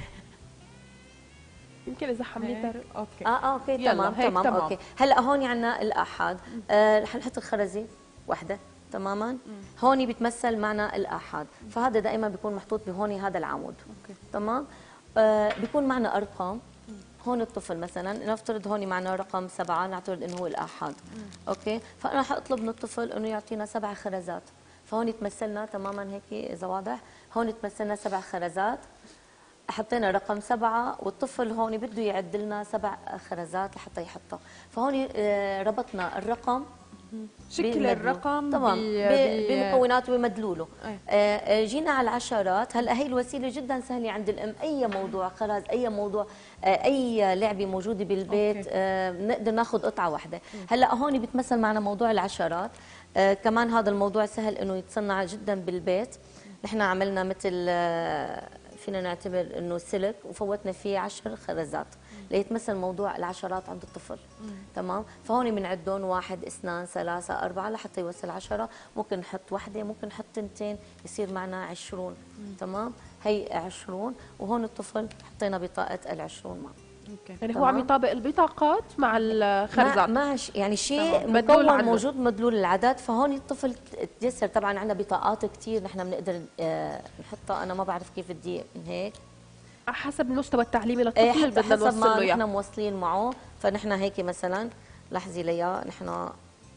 يمكن اذا حملتها اوكي اوكي تمام اوكي. هلا هون عندنا الاحاد. رح نحط الخرزه وحده تماما. هون بتمثل معنا الاحاد، فهذا دائما بيكون محطوط بهون هذا العمود. تمام. بيكون معنا ارقام. هون الطفل مثلا نفترض هون معنا رقم 7، نعتبر انه هو الاحاد. اوكي. فانا حاطلب من الطفل انه يعطينا 7 خرزات، فهون تمثلنا تماما هيك اذا واضح. هون تمثلنا 7 خرزات، حطينا رقم 7 والطفل هون بده يعد لنا 7 خرزات لحتى يحطها، فهون ربطنا الرقم شكل الرقم طبعا بمكوناته ومدلوله. جينا على العشرات. هلا هي الوسيله جدا سهله عند الام. اي موضوع خرز، اي موضوع، اي لعبه موجوده بالبيت بنقدر ناخذ قطعه واحده. هلا هون بتمثل معنا موضوع العشرات. كمان هذا الموضوع سهل انه يتصنع جدا بالبيت. نحن عملنا مثل فينا نعتبر انه سلك وفوتنا فيه 10 خرزات ليتمثل موضوع العشرات عند الطفل. تمام. فهون بنعدهم 1 2 3 4 لحتى يوصل 10. ممكن نحط وحده، ممكن نحط 2 يصير معنا 20. تمام. هي 20 وهون الطفل حطينا بطاقه ال20 معه. يعني هو عم يطابق البطاقات مع الخرزات مع يعني شيء مكون موجود مدلول العدد. فهون الطفل تيسر. طبعا عندنا بطاقات كثير نحن بنقدر نحطها. انا ما بعرف كيف بدي هيك حسب المستوى التعليمي للطفل بدنا نوصل له اياه. نحن موصلين معه. فنحن هيك مثلا لحظه ليا نحن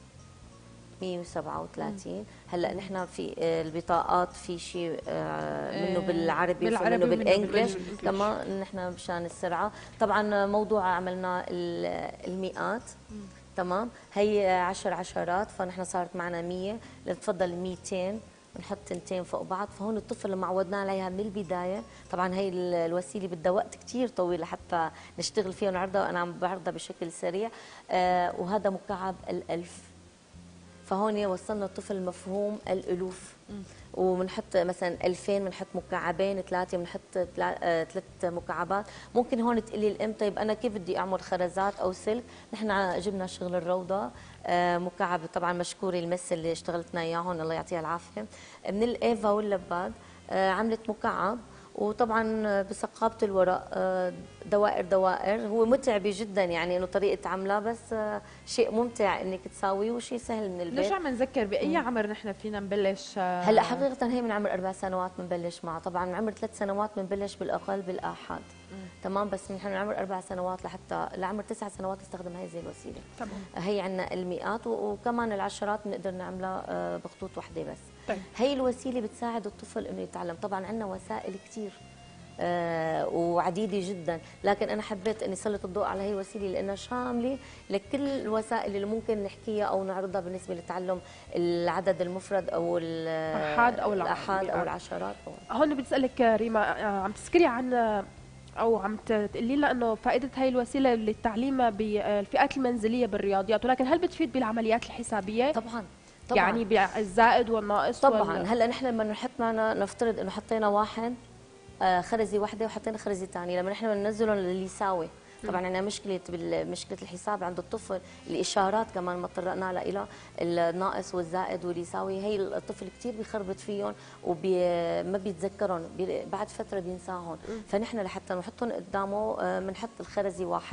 137. هلا نحن في البطاقات في شيء منه بالعربي ومنه بالانجلش كمان نحن مشان السرعه. طبعا موضوع عملنا المئات. تمام. هي 10 عشرات فنحن صارت معنا 100. لتفضل 200 بنحط 2 فوق بعض. فهون الطفل لما عودناه عليها من البدايه. طبعا هي الوسيله بدها وقت كثير طويل لحتى نشتغل فيها ونعرضها. انا عم بعرضها بشكل سريع. وهذا مكعب ال1000. فهون وصلنا الطفل مفهوم الالوف. وبنحط مثلا 2000 بنحط مكعبين 3 بنحط 3 مكعبات. ممكن هون تقلي الام طيب انا كيف بدي اعمل خرزات او سلك؟ نحن جبنا شغل الروضه مكعب. طبعا مشكوري المس اللي اشتغلتنا اياهم الله يعطيها العافيه من الايفا واللباد. عملت مكعب وطبعا بثقابه الورق دوائر. هو متعبه جدا يعني انه طريقه عملها بس شيء ممتع انك تساويه وشيء سهل من البيت. نرجع بنذكر باي عمر نحن فينا نبلش؟ هلا حقيقه هي من عمر 4 سنوات بنبلش معها. طبعا من عمر 3 سنوات بنبلش بالاقل بالاحاد. تمام. بس نحن من عمر 4 سنوات لحتى لعمر 9 سنوات نستخدم هي زي الوسيله. تمام. هي عندنا المئات وكمان العشرات بنقدر نعملها بخطوط واحده بس. طيب. هي الوسيله بتساعد الطفل انه يتعلم. طبعا عندنا وسائل كثير وعديده جدا، لكن انا حبيت اني اسلط الضوء على هي الوسيله لانها شامله لكل الوسائل اللي ممكن نحكيها او نعرضها بالنسبه لتعلم العدد المفرد او الاحاد او العشرات. هون بدي اسالك ريما، عم تذكري عن او عم تقولي لنا انه فائده هي الوسيله للتعليم بالفئات المنزليه بالرياضيات، ولكن هل بتفيد بالعمليات الحسابيه؟ طبعا. يعني بالزائد والناقص طبعا. هلا نحن لما نحط معنا نفترض انه حطينا واحد خرزه واحده وحطينا خرزه ثانيه، لما نحن بننزلهم اللي يساوي. طبعا عندنا مشكله الحساب عند الطفل. الاشارات كمان ما تطرقنا لها، الناقص والزائد واللي يساوي. هي الطفل كثير بيخربط فيهم وما بيتذكرهم، بعد فتره بينساهم. فنحن لحتى نحطهم قدامه بنحط الخرزه واحد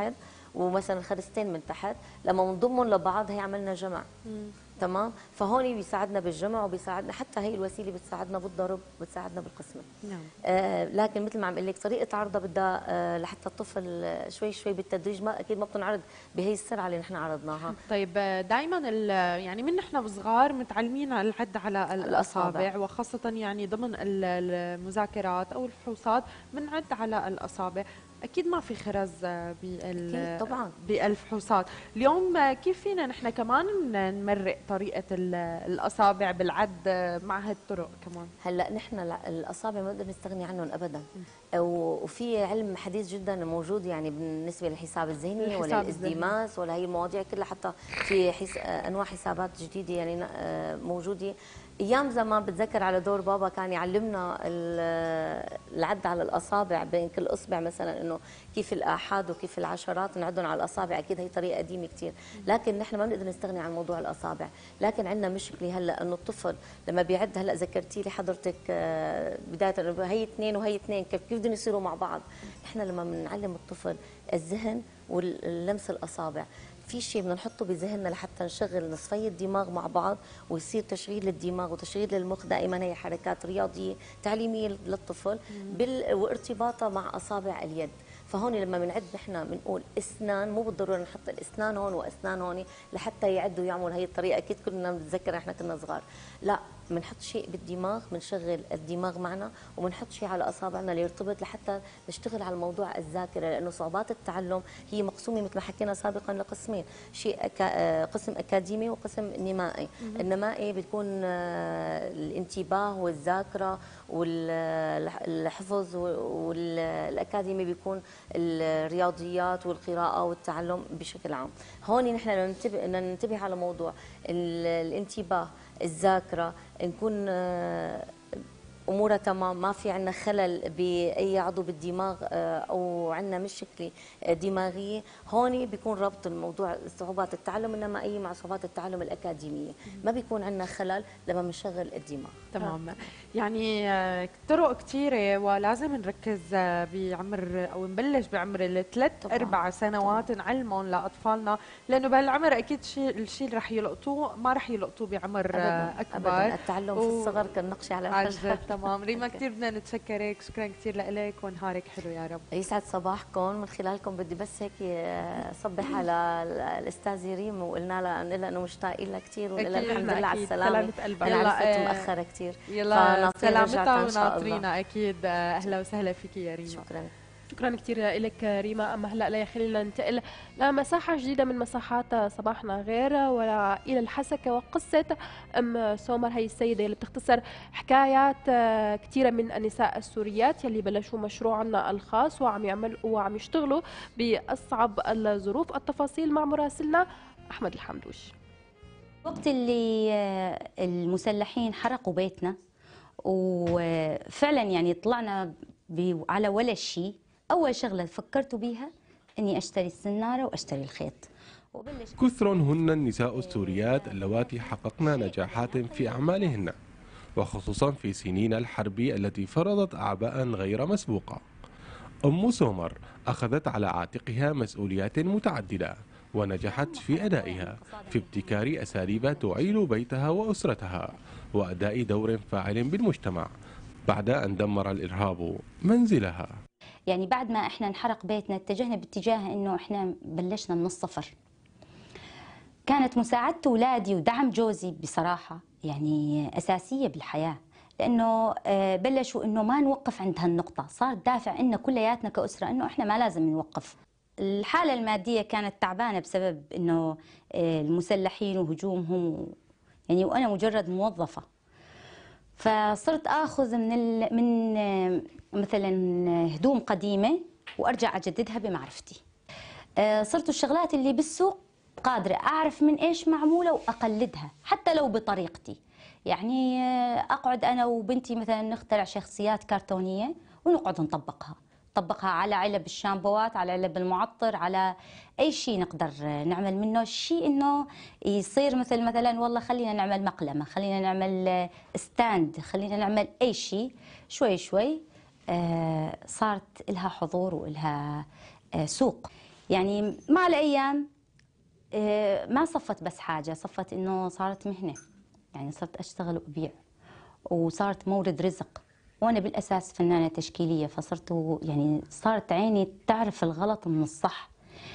ومثلا الخرستين من تحت، لما بنضمهم لبعض هي عملنا جمع. تمام. فهون بيساعدنا بالجمع وبيساعدنا حتى هي الوسيله بتساعدنا بالضرب بتساعدنا بالقسمه. نعم. لكن مثل ما عم اقول لك طريقه عرضها بدها لحتى الطفل شوي شوي بالتدريج، ما اكيد ما بتنعرض بهي السرعه اللي نحن عرضناها. طيب دائما يعني من نحن صغار متعلمين على العد على الاصابع، وخاصه يعني ضمن المذاكرات او الفحوصات بنعد على الاصابع. اكيد ما في خرز طبعا بالفحوصات. اليوم كيف فينا نحن كمان نمرق طريقه الاصابع بالعد مع هالطرق كمان؟ هلا نحن الاصابع ما بنقدر نستغني عنهم ابدا، وفي علم حديث جدا موجود يعني بالنسبه للحساب الذهني ولا الازدماس ولا هي المواضيع كلها، حتى في انواع حسابات جديده يعني موجوده. ايام زمان بتذكر على دور بابا كان يعلمنا العد على الاصابع بين كل اصبع، مثلا انه كيف الاحاد وكيف العشرات نعدهم على الاصابع. اكيد هي طريقه قديمه كثير، لكن نحن ما بنقدر نستغني عن موضوع الاصابع. لكن عندنا مشكله هلا انه الطفل لما بيعد، هلا ذكرتي لي حضرتك بدايه هي اثنين وهي اثنين، كيف بدهم يصيروا مع بعض. نحن لما بنعلم الطفل الذهن واللمس الاصابع، في شيء بدنا نحطه بذهننا لحتى نشغل نصفي الدماغ مع بعض ويصير تشغيل للدماغ وتشغيل للمخ. دائما هي حركات رياضيه تعليميه للطفل وارتباطها مع اصابع اليد. فهون لما بنعد نحن بنقول اسنان، مو بالضروره نحط الاسنان هون واسنان هون لحتى يعدوا يعملوا هي الطريقه. اكيد كلنا بنتذكر احنا كنا صغار. لا، بنحط شيء بالدماغ، بنشغل الدماغ معنا وبنحط شيء على اصابعنا ليرتبط لحتى نشتغل على موضوع الذاكره، لانه صعوبات التعلم هي مقسومه مثل ما حكينا سابقا لقسمين، شيء قسم اكاديمي وقسم نمائي. النمائي بتكون الانتباه والذاكره والحفظ، والاكاديمي بيكون الرياضيات والقراءه والتعلم بشكل عام. هون نحن ننتبه على موضوع الانتباه، الذاكره، نكون امورها تمام، ما في عندنا خلل باي عضو بالدماغ او عندنا مشكله دماغيه. هون بيكون ربط الموضوع صعوبات التعلم النمائيه مع صعوبات التعلم الاكاديميه، ما بيكون عندنا خلل لما بنشغل الدماغ. تمام. يعني طرق كثيره ولازم نركز بعمر او نبلش بعمر الثلاث 4 سنوات نعلمهم لاطفالنا، لانه بهالعمر اكيد الشيء اللي رح يلقطوه ما رح يلقطوه بعمر اكبر. أبداً. التعلم في الصغر كالنقش على الحجر. تمام. ريما كثير بدنا نتشكرك، شكرا كثير لك ونهارك حلو يا رب. يسعد صباحكم. من خلالكم بدي بس هيك صبح على الاستاذه ريم وقلنا لها انه مشتاقين لها كثير، ونقول لها الحمد لله على السلامه. سلامة قلبك. انا عرفت مأخرة كثير. يلا سلامتها وناطرينا اكيد. اهلا وسهلا فيكي يا ريما. شكرا كثير لك ريما. اما هلا لا خلينا ننتقل لمساحه جديده من مساحات صباحنا غير، والى الحسكه وقصه ام سومر. هي السيده اللي بتختصر حكايات كثيره من النساء السوريات يلي بلشوا مشروعنا الخاص وعم يشتغلوا باصعب الظروف. التفاصيل مع مراسلنا احمد الحمدوش. وقت اللي المسلحين حرقوا بيتنا وفعلا يعني طلعنا على ولا شيء، أول شغلة فكرت بيها أني أشتري السنارة وأشتري الخيط. كثر هن النساء السوريات اللواتي حققن نجاحات في أعمالهن، وخصوصا في سنين الحرب التي فرضت أعباء غير مسبوقة. أم سومر أخذت على عاتقها مسؤوليات متعددة ونجحت في أدائها، في ابتكار أساليب تعيل بيتها وأسرتها وأداء دور فاعل بالمجتمع بعد أن دمر الإرهاب منزلها. يعني بعد ما احنا انحرق بيتنا اتجهنا باتجاه انه احنا بلشنا من الصفر. كانت مساعدة اولادي ودعم جوزي بصراحة يعني اساسية بالحياة، لانه بلشوا انه ما نوقف عند هالنقطة، صار دافع إنه كلياتنا كأسرة انه احنا ما لازم نوقف. الحالة المادية كانت تعبانة بسبب انه المسلحين وهجومهم يعني، وانا مجرد موظفة، فصرت اخذ من مثلا هدوم قديمه وارجع اجددها بمعرفتي. صرت الشغلات اللي بالسوق قادره اعرف من ايش معموله واقلدها حتى لو بطريقتي. يعني اقعد انا وبنتي مثلا نخترع شخصيات كرتونيه ونقعد نطبقها على علب الشامبوات، على علب المعطر، على اي شيء نقدر نعمل منه شيء انه يصير مثلا والله خلينا نعمل مقلمه، خلينا نعمل ستاند، خلينا نعمل اي شيء. شوي شوي صارت لها حضور ولها سوق. يعني مع الأيام ما صفت بس حاجة، صفت إنه صارت مهنة، يعني صرت أشتغل وأبيع وصارت مورد رزق. وأنا بالأساس فنانة تشكيلية، فصرت يعني صارت عيني تعرف الغلط من الصح.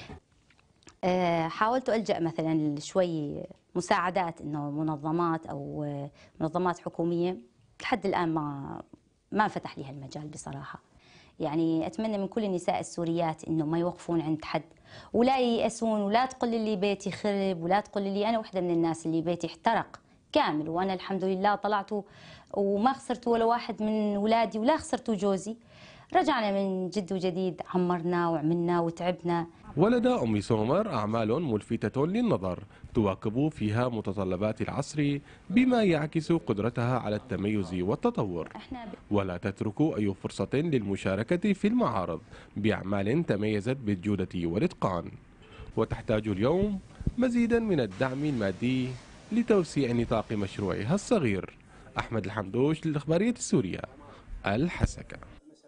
حاولت ألجأ مثلا شوي مساعدات، إنه منظمات أو منظمات حكومية، لحد الآن ما فتح لي هالمجال بصراحة. يعني أتمنى من كل النساء السوريات إنه ما يوقفون عند حد ولا ييأسون، ولا تقول لي بيتي خرب، ولا تقول لي. أنا واحدة من الناس اللي بيتي احترق كامل، وأنا الحمد لله طلعت وما خسرت ولا واحد من أولادي ولا خسرت جوزي. رجعنا من جد وجديد، عمرنا وعملنا وتعبنا. ولدى أم سومر أعمال ملفتة للنظر تواكب فيها متطلبات العصر بما يعكس قدرتها على التميز والتطور، ولا تترك أي فرصة للمشاركة في المعارض بأعمال تميزت بالجودة والإتقان، وتحتاج اليوم مزيدا من الدعم المادي لتوسيع نطاق مشروعها الصغير. أحمد الحمدوش للإخبارية السورية، الحسكة.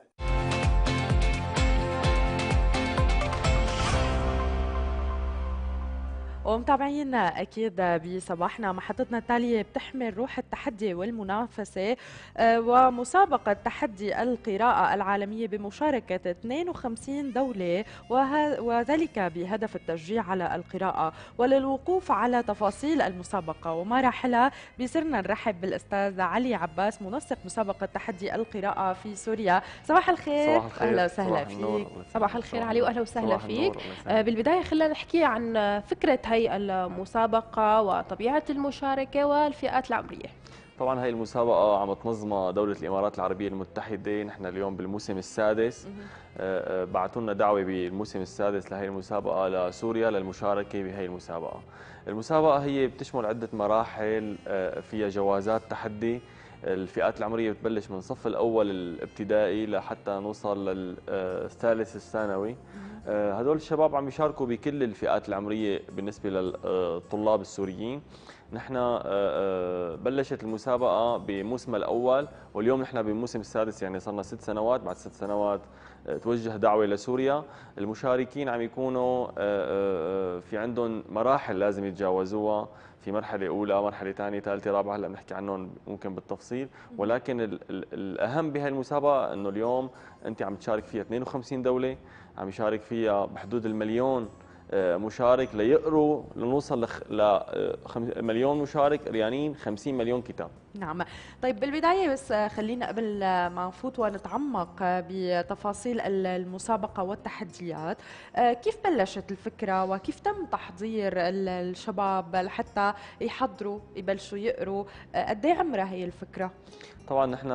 ومتابعينا أكيد بصباحنا محطتنا التالية بتحمل روح التحدي والمنافسة ومسابقة تحدي القراءة العالمية بمشاركة 52 دولة، وذلك بهدف التشجيع على القراءة. وللوقوف على تفاصيل المسابقة وما راحلها بصرنا نرحب بالأستاذ علي عباس، منسق مسابقة تحدي القراءة في سوريا. صباح الخير. أهلا وسهلا فيك. صباح الخير علي، وأهلا وسهلا فيك. بالبداية خلينا نحكي عن فكرة هي المسابقة وطبيعة المشاركة والفئات العمرية. طبعا هي المسابقة عم تنظمها دولة الإمارات العربية المتحدة. نحن اليوم بالموسم السادس، بعثوا لنا دعوة بالموسم السادس لهي المسابقة لسوريا للمشاركة بهي المسابقة. المسابقة هي بتشمل عدة مراحل، فيها جوازات تحدي. الفئات العمرية بتبلش من الصف الأول الابتدائي لحتى نوصل للثالث الثانوي. هدول الشباب عم يشاركوا بكل الفئات العمرية بالنسبة للطلاب السوريين. نحن بلشت المسابقة بموسمها الأول، واليوم نحن بالموسم السادس، يعني صرنا 6 سنوات. بعد 6 سنوات توجه دعوة لسوريا. المشاركين عم يكونوا في عندهم مراحل لازم يتجاوزوها، في مرحلة أولى، مرحلة ثانية، ثالثة، رابعة، هلا بنحكي عنهم ممكن بالتفصيل. ولكن الأهم بهي المسابقة إنه اليوم أنت عم تشارك فيها 52 دولة، عم يشارك فيها بحدود المليون مشارك ليقروا لنوصل مليون مشارك قريانين 50 مليون كتاب. نعم. طيب بالبداية بس خلينا قبل ما نفوت ونتعمق بتفاصيل المسابقة والتحديات، كيف بلشت الفكرة وكيف تم تحضير الشباب لحتى يحضروا يبلشوا يقروا؟ قد ايه عمرها هي الفكرة؟ طبعا نحن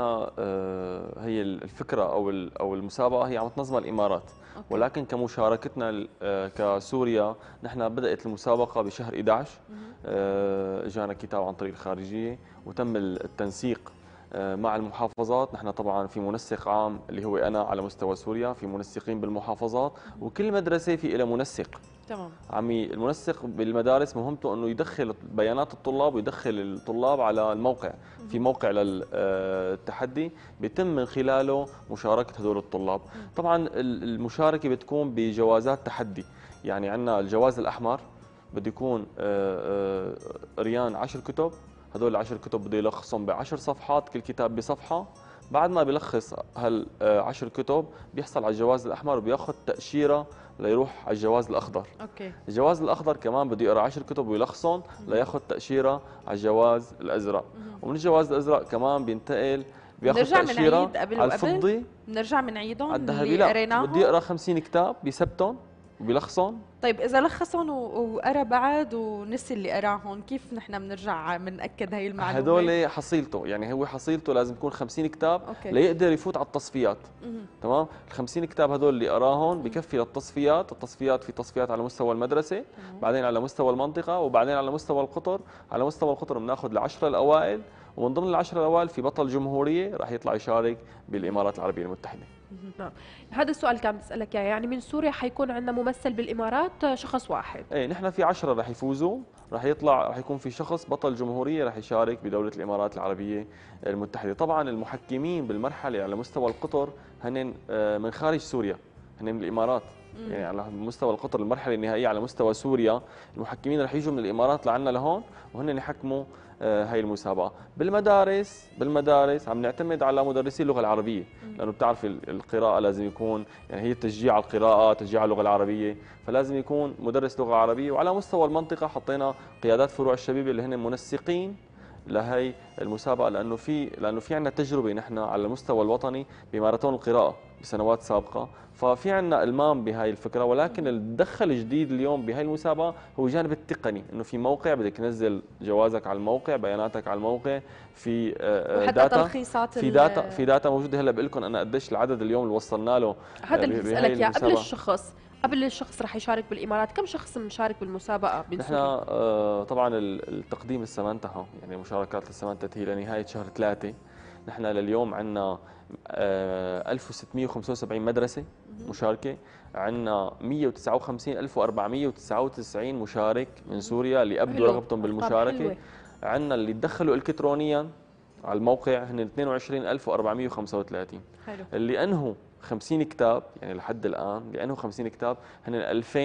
هي الفكرة أو المسابقة هي عم تنظمها الإمارات. ولكن كمشاركتنا كسوريا نحن بدأت المسابقة بشهر 11. اجانا كتاب عن طريق الخارجية وتم التنسيق مع المحافظات. نحن طبعا في منسق عام اللي هو أنا على مستوى سوريا، في منسقين بالمحافظات، وكل مدرسة في لها منسق. تمام. المنسق بالمدارس مهمته انه يدخل بيانات الطلاب ويدخل الطلاب على الموقع. في موقع للتحدي بيتم من خلاله مشاركة هذول الطلاب. طبعا المشاركة بتكون بجوازات تحدي. يعني عندنا الجواز الأحمر بده يكون قريان 10 كتب. هذول ال10 كتب بده يلخصهم ب10 صفحات، كل كتاب بصفحة. بعد ما بيلخص هال10 كتب بيحصل على الجواز الأحمر وبياخذ تأشيرة ليروح على الجواز الأخضر. أوكي. الجواز الأخضر كمان بده يقرأ 10 كتب ويلخصهم لياخذ تأشيرة على الجواز الأزرق. ومن الجواز الأزرق كمان بينتقل بياخذ تأشيرة على الفضي. بنرجع بنعيدهم اللي قريناهم. بده يقرأ 50 كتاب بيثبتهم وبيلخصهم. طيب إذا لخصهم وقرا بعد ونسي اللي قراهم، كيف نحن بنرجع بنأكد هي المعلومة؟ هدول حصيلته، يعني هو حصيلته لازم يكون 50 كتاب. أوكي. ليقدر يفوت على التصفيات. تمام؟ ال 50 كتاب هدول اللي قراهم بكفي للتصفيات. التصفيات في تصفيات على مستوى المدرسة، بعدين على مستوى المنطقة، وبعدين على مستوى القطر. على مستوى القطر بناخذ ال10 الأوائل، ومن ضمن ال10 الأوائل في بطل جمهورية راح يطلع يشارك بالإمارات العربية المتحدة. هذا السؤال كان بسألك يعني من سوريا حيكون عندنا ممثل بالإمارات شخص واحد؟ ايه، نحن في 10 رح يفوزوا، رح يطلع، رح يكون في شخص بطل جمهورية رح يشارك بدولة الإمارات العربية المتحدة. طبعا المحكمين بالمرحلة على مستوى القطر هن من خارج سوريا، هن من الإمارات. يعني على مستوى القطر المرحله النهائيه على مستوى سوريا المحكمين رح يجوا من الامارات لعنا لهون وهن يحكموا هاي المسابقه. بالمدارس عم نعتمد على مدرسي اللغه العربيه، لانه بتعرف القراءه لازم يكون يعني هي تشجيع على القراءه، تشجيع على اللغه العربيه، فلازم يكون مدرس لغه عربيه. وعلى مستوى المنطقه حطينا قيادات فروع الشبيبه اللي هن منسقين لهي المسابقه، لانه في عندنا تجربه نحن على المستوى الوطني بماراثون القراءه بسنوات سابقه، ففي عندنا المام بهاي الفكره. ولكن اللي دخل جديد اليوم بهاي المسابقه هو الجانب التقني، انه في موقع بدك تنزل جوازك على الموقع، بياناتك على الموقع، في وحتى تلخيصات في داتا موجوده. هلا بقول لكم انا قديش العدد اليوم اللي وصلنا له. هذا اللي بسالك اياه قبل الشخص رح يشارك بالامارات، كم شخص مشارك بالمسابقه نحن طبعا التقديم لسه ما انتهى، يعني المشاركات لسه ما انتهت، هي لنهايه شهر 3. نحن لليوم عندنا 1675 مدرسه مشاركه، عندنا 159499 مشارك من سوريا اللي ابدوا رغبتهم بالمشاركه. عندنا اللي تدخلوا الكترونيا على الموقع هن 22435. حلو. اللي انهوا 50 كتاب يعني لحد الان اللي انهوا 50 كتاب هن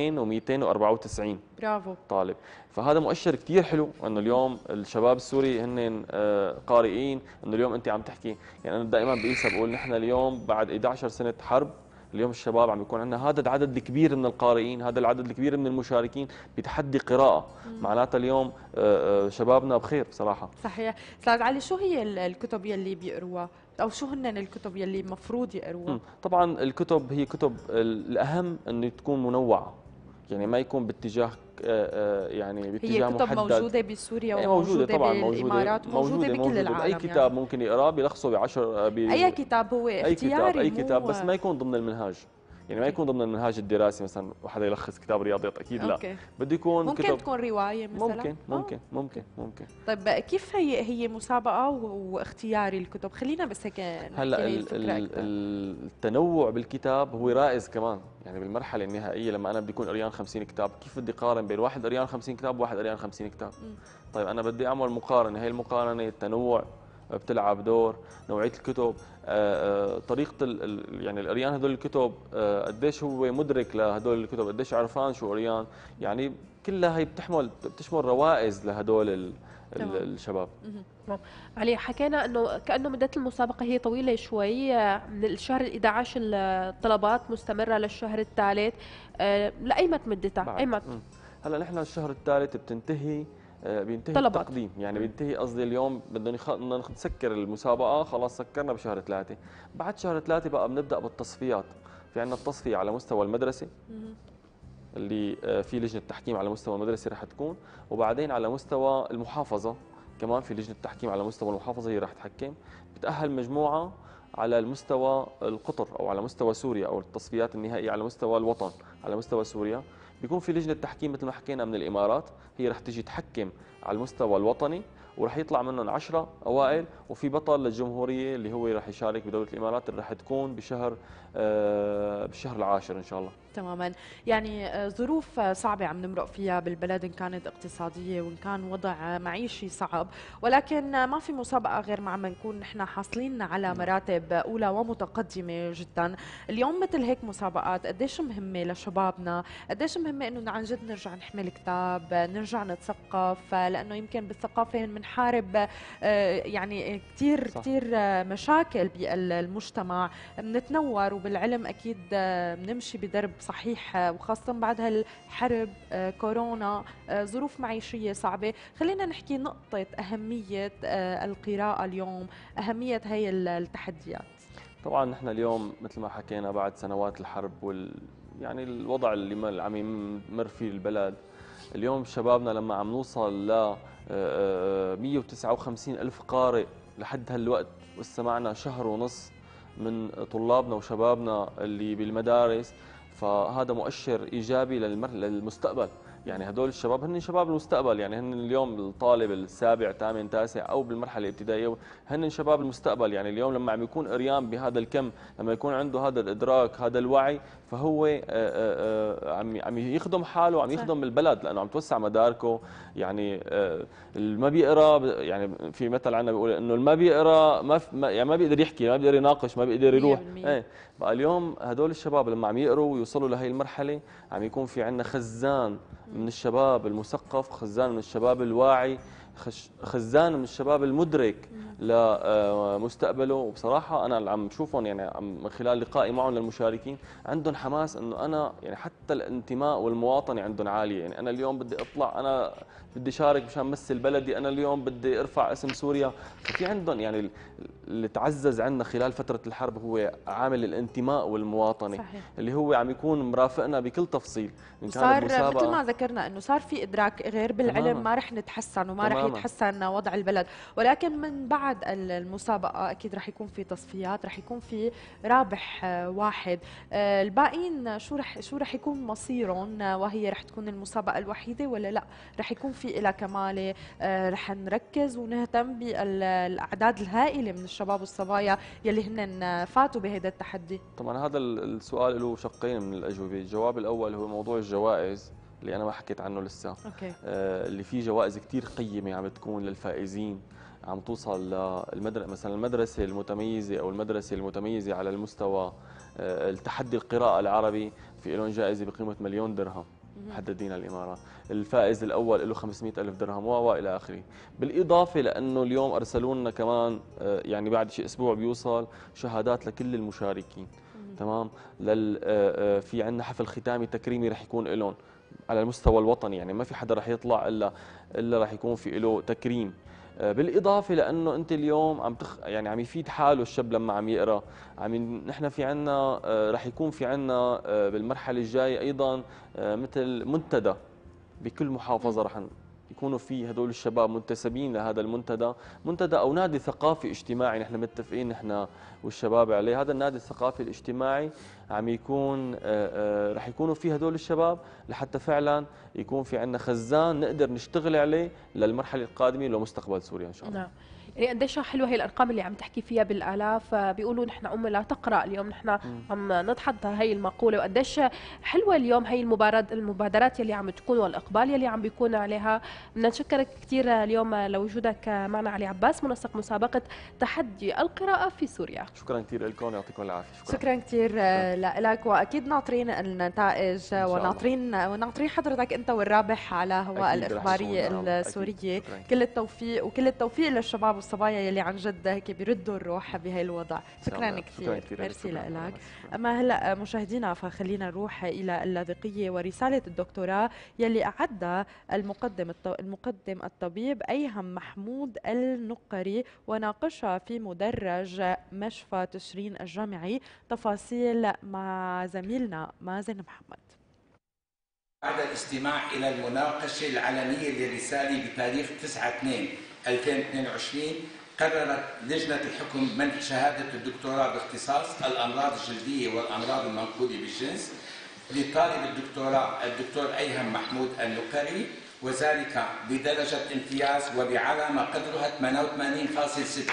2294 برافو طالب. فهذا مؤشر كثير حلو انه اليوم الشباب السوري هن قارئين. انه اليوم انت عم تحكي، يعني انا دائما بقيسها بقول نحن اليوم بعد 11 سنه حرب اليوم الشباب عم يكون عندنا هذا العدد الكبير من القارئين، هذا العدد الكبير من المشاركين بتحدي قراءه. معناتها اليوم شبابنا بخير بصراحه. صحيح. استاذ علي، شو هي الكتب يلي بيقروها او شو هن الكتب يلي المفروض يقروها؟ طبعا الكتب هي كتب الاهم انه تكون منوعه، يعني ما يكون باتجاه يعني باتجاه محدد. هي كتب موجوده بسوريا وموجوده طبعا بالامارات وموجوده بكل العالم. اي كتاب يعني ممكن يقراه بيلخصه ب10 اي كتاب هو اختياري، اي كتاب بس ما يكون ضمن المنهاج. يعني ما يكون ضمن المنهاج الدراسي، مثلا واحد يلخص كتاب رياضيات اكيد لا. بده يكون ممكن كتب تكون روايه مثلا. ممكن. طيب كيف هي مسابقه واختياري الكتب؟ خلينا بس هيك هلا التنوع بالكتاب هو رائز كمان، يعني بالمرحله النهائيه لما انا بدي اكون قريان 50 كتاب، كيف بدي اقارن بين واحد قريان 50 كتاب وواحد قريان 50 كتاب؟ طيب انا بدي اعمل مقارنه، هي المقارنه التنوع بتلعب دور، نوعيه الكتب، طريقه يعني القريان هدول الكتب قديش هو مدرك لهدول الكتب، قديش عرفان شو قريان، يعني كلها هي بتشمل روائز لهدول الشباب. علي، حكينا انه كانه مده المسابقه هي طويله شوي، من الشهر ال11 الطلبات مستمره للشهر الثالث، لاي متى مدتها؟ اي متى؟ هلا نحن الشهر الثالث بينتهي طلبات. التقديم، يعني بينتهي قصدي اليوم بدنا نسكر المسابقه، خلاص سكرنا بشهر 3. بعد شهر 3 بقى بنبدا بالتصفيات. في عندنا التصفيه على مستوى المدرسه اللي في لجنه تحكيم على مستوى المدرسه رح تكون، وبعدين على مستوى المحافظه كمان في لجنه تحكيم على مستوى المحافظه هي رح تحكم. بتاهل مجموعه على المستوى القطر او على مستوى سوريا، او التصفيات النهائيه على مستوى الوطن على مستوى سوريا. بيكون في لجنه تحكيم مثل ما حكينا من الامارات، هي رح تيجي تحكم على المستوى الوطني، ورح يطلع منهم 10 اوائل، وفي بطل للجمهوريه اللي هو رح يشارك بدوله الامارات اللي رح تكون بالشهر العاشر ان شاء الله. تماما. يعني ظروف صعبة عم نمرق فيها بالبلد، إن كانت اقتصادية وإن كان وضع معيشي صعب، ولكن ما في مسابقة غير ما عم نكون نحن حاصلين على مراتب أولى ومتقدمة جدا. اليوم مثل هيك مسابقات قديش مهمة لشبابنا، قديش مهمة إنه عن جد نرجع نحمل كتاب، نرجع نتثقف، لأنه يمكن بالثقافة بنحارب يعني كثير مشاكل بالمجتمع، بنتنور، وبالعلم أكيد بنمشي بدرب صحيح، وخاصة بعد هالحرب كورونا، ظروف معيشية صعبة. خلينا نحكي نقطة أهمية القراءة اليوم، أهمية هي التحديات. طبعا نحن اليوم مثل ما حكينا بعد سنوات الحرب يعني الوضع اللي عم يمر فيه البلد، اليوم شبابنا لما عم نوصل ل 159 ألف قارئ لحد هالوقت، واستمعنا شهر ونص من طلابنا وشبابنا اللي بالمدارس، فهذا مؤشر إيجابي للمستقبل. يعني هدول الشباب هن شباب المستقبل، يعني هن اليوم الطالب السابع ثامن تاسع او بالمرحله الابتدائيه هن شباب المستقبل. يعني اليوم لما عم يكون قريان بهذا الكم، لما يكون عنده هذا الادراك هذا الوعي، فهو عم يخدم حاله وعم يخدم البلد، لانه عم توسع مداركه. يعني اللي ما بيقرا، يعني في مثل عندنا بيقول انه اللي ما بيقرا يعني ما بيقدر يحكي، ما بيقدر يناقش، ما بيقدر يروح. بقى اليوم هدول الشباب لما عم يقروا ويوصلوا لهي المرحله، عم يكون في عندنا خزان من الشباب المثقف، خزان من الشباب الواعي، خزان من الشباب المدرك لمستقبله. وبصراحه انا اللي عم بشوفهم يعني من خلال لقائي معهم للمشاركين، عندهم حماس انه انا يعني حتى الانتماء والمواطنه عندهم عاليه. يعني انا اليوم بدي اطلع، انا بدي شارك مشان امثل بلدي، انا اليوم بدي ارفع اسم سوريا. ففي عندهم يعني اللي تعزز عندنا خلال فتره الحرب هو عامل الانتماء والمواطنه. صحيح. اللي هو عم يكون مرافقنا بكل تفصيل. صار مثل ما ذكرنا انه صار في ادراك غير بالعلم. تماما. ما رح نتحسن وما رح يتحسن وضع البلد، ولكن من بعد المسابقه اكيد رح يكون في تصفيات، رح يكون في رابح واحد. الباقيين شو رح يكون مصيرهم؟ وهي رح تكون المسابقه الوحيده ولا لا رح يكون في لها كماله؟ رح نركز ونهتم بالاعداد الهائله من الشباب والصبايا يلي هن فاتوا بهذا التحدي. طبعا هذا السؤال له شقين من الاجوبه. الجواب الاول هو موضوع الجوائز اللي انا ما حكيت عنه لسه. أوكي. اللي فيه جوائز كثير قيمه عم تكون للفائزين، عم توصل مثلا المدرسه المتميزه او المدرسه المتميزه على المستوى التحدي القراءه العربي، في لهم جائزه بقيمه 1,000,000 درهم محددين الامارات. الفائز الاول له 500,000 درهم والى اخره. بالاضافه لانه اليوم ارسلوا لنا كمان يعني بعد شيء اسبوع بيوصل شهادات لكل المشاركين. تمام. في عندنا حفل ختامي تكريمي رح يكون لهم على المستوى الوطني، يعني ما في حدا رح يطلع الا رح يكون في له تكريم. بالاضافه لانه انت اليوم يعني عم يفيد حاله الشاب لما عم يقرا. نحن في عندنا رح يكون في عندنا بالمرحله الجايه ايضا مثل منتدى بكل محافظه، رح يكونوا في هدول الشباب منتسبين لهذا منتدى او نادي ثقافي اجتماعي نحن متفقين نحن والشباب عليه. هذا النادي الثقافي الاجتماعي عم يكون رح يكونوا فيه هدول الشباب لحتى فعلا يكون في عندنا خزان نقدر نشتغل عليه للمرحله القادمه ولمستقبل سوريا ان شاء الله. نعم. يعني قديش حلوه هي الارقام اللي عم تحكي فيها بالالاف. بيقولوا نحن لا تقرا، اليوم نحن عم نتحدى هي المقوله. وقديش حلوه اليوم هي المبادرات يلي عم تكون والاقبال يلي عم بيكون عليها. بدنا نشكرك كثير اليوم لوجودك معنا علي عباس، منسق مسابقه تحدي القراءه في سوريا. شكرا كثير لكم، يعطيكم العافيه. شكرا كثير لك، واكيد ناطرين النتائج وناطرين حضرتك انت والرابح على هواء الاخباريه السوريه. كل التوفيق وكل التوفيق للشباب والصبايا يلي عن جد هيك بيردوا الروح بهي الوضع. شكرا كثير، ميرسي لك. اما هلا مشاهدينا فخلينا نروح الى اللاذقيه ورساله الدكتوراه يلي اعدها المقدم الطبيب ايهم محمود النقري وناقشها في مدرج مشفى تشرين الجامعي. تفاصيل مع زميلنا مازن محمد. بعد الاستماع إلى المناقشة العلنية للرسالة بتاريخ 9/2/2022 قررت لجنة الحكم منح شهادة الدكتوراه باختصاص الأمراض الجلدية والأمراض المنقولة بالجنس لطالب الدكتوراه الدكتور أيهم محمود النقري، وذلك بدرجة امتياز وبعلامة قدرها 88.6.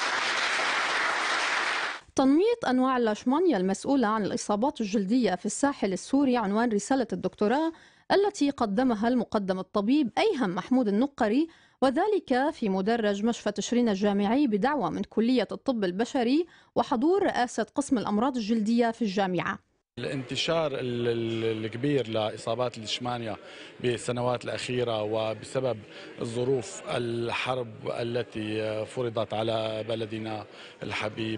تنميط أنواع اللاشمانيا المسؤولة عن الإصابات الجلدية في الساحل السوري عنوان رسالة الدكتوراه التي قدمها المقدم الطبيب أيهم محمود النقري، وذلك في مدرج مشفى تشرين الجامعي بدعوة من كلية الطب البشري وحضور رئاسة قسم الأمراض الجلدية في الجامعة. الانتشار الكبير لإصابات الليشمانيا بالسنوات الأخيرة وبسبب الظروف الحرب التي فرضت على بلدنا الحبيب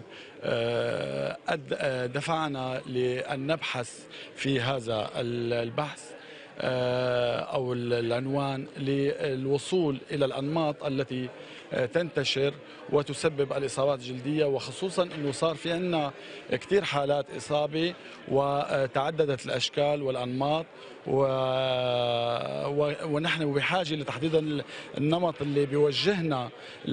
دفعنا لأن نبحث في هذا البحث أو العنوان للوصول إلى الأنماط التي تنتشر وتسبب الإصابات الجلدية، وخصوصا أنه صار في عندنا كثير حالات إصابة وتعددت الأشكال والأنماط، ونحن بحاجة لتحديدا النمط اللي بيوجهنا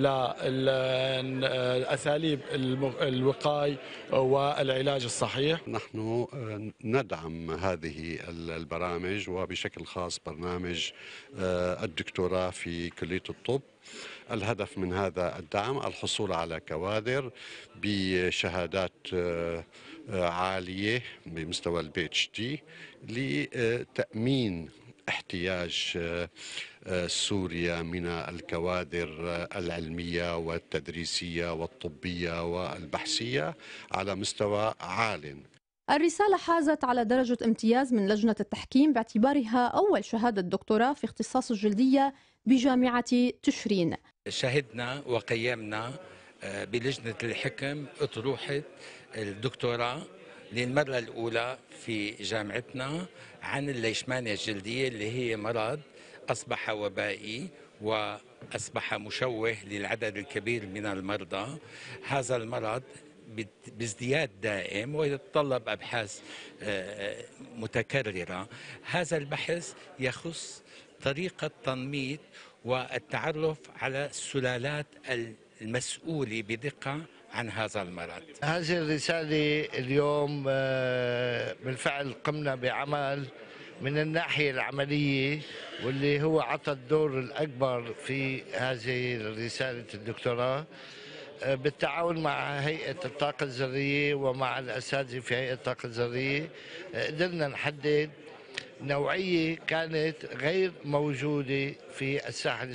لأساليب الوقاية والعلاج الصحيح. نحن ندعم هذه البرامج وبشكل خاص برنامج الدكتوراه في كلية الطب. الهدف من هذا الدعم الحصول على كوادر بشهادات عالية بمستوى البي اتش دي لتأمين احتياج سوريا من الكوادر العلمية والتدريسية والطبية والبحثية على مستوى عال. الرسالة حازت على درجة امتياز من لجنة التحكيم باعتبارها أول شهادة دكتوراه في اختصاص الجلدية بجامعة تشرين. شهدنا وقيمنا بلجنة الحكم أطروحة الدكتوراه للمرة الأولى في جامعتنا عن الليشمانية الجلدية اللي هي مرض أصبح وبائي وأصبح مشوه للعدد الكبير من المرضى. هذا المرض بازدياد دائم ويتطلب أبحاث متكررة. هذا البحث يخص طريقة تنميط والتعرف على السلالات المسؤولة بدقة عن هذا المرض. هذه الرسالة اليوم بالفعل قمنا بعمل من الناحية العملية واللي هو عطى الدور الأكبر في هذه رسالة الدكتوراه بالتعاون مع هيئة الطاقة الذرية ومع الأساتذة في هيئة الطاقة الذرية. قدرنا نحدد نوعية كانت غير موجودة في الساحل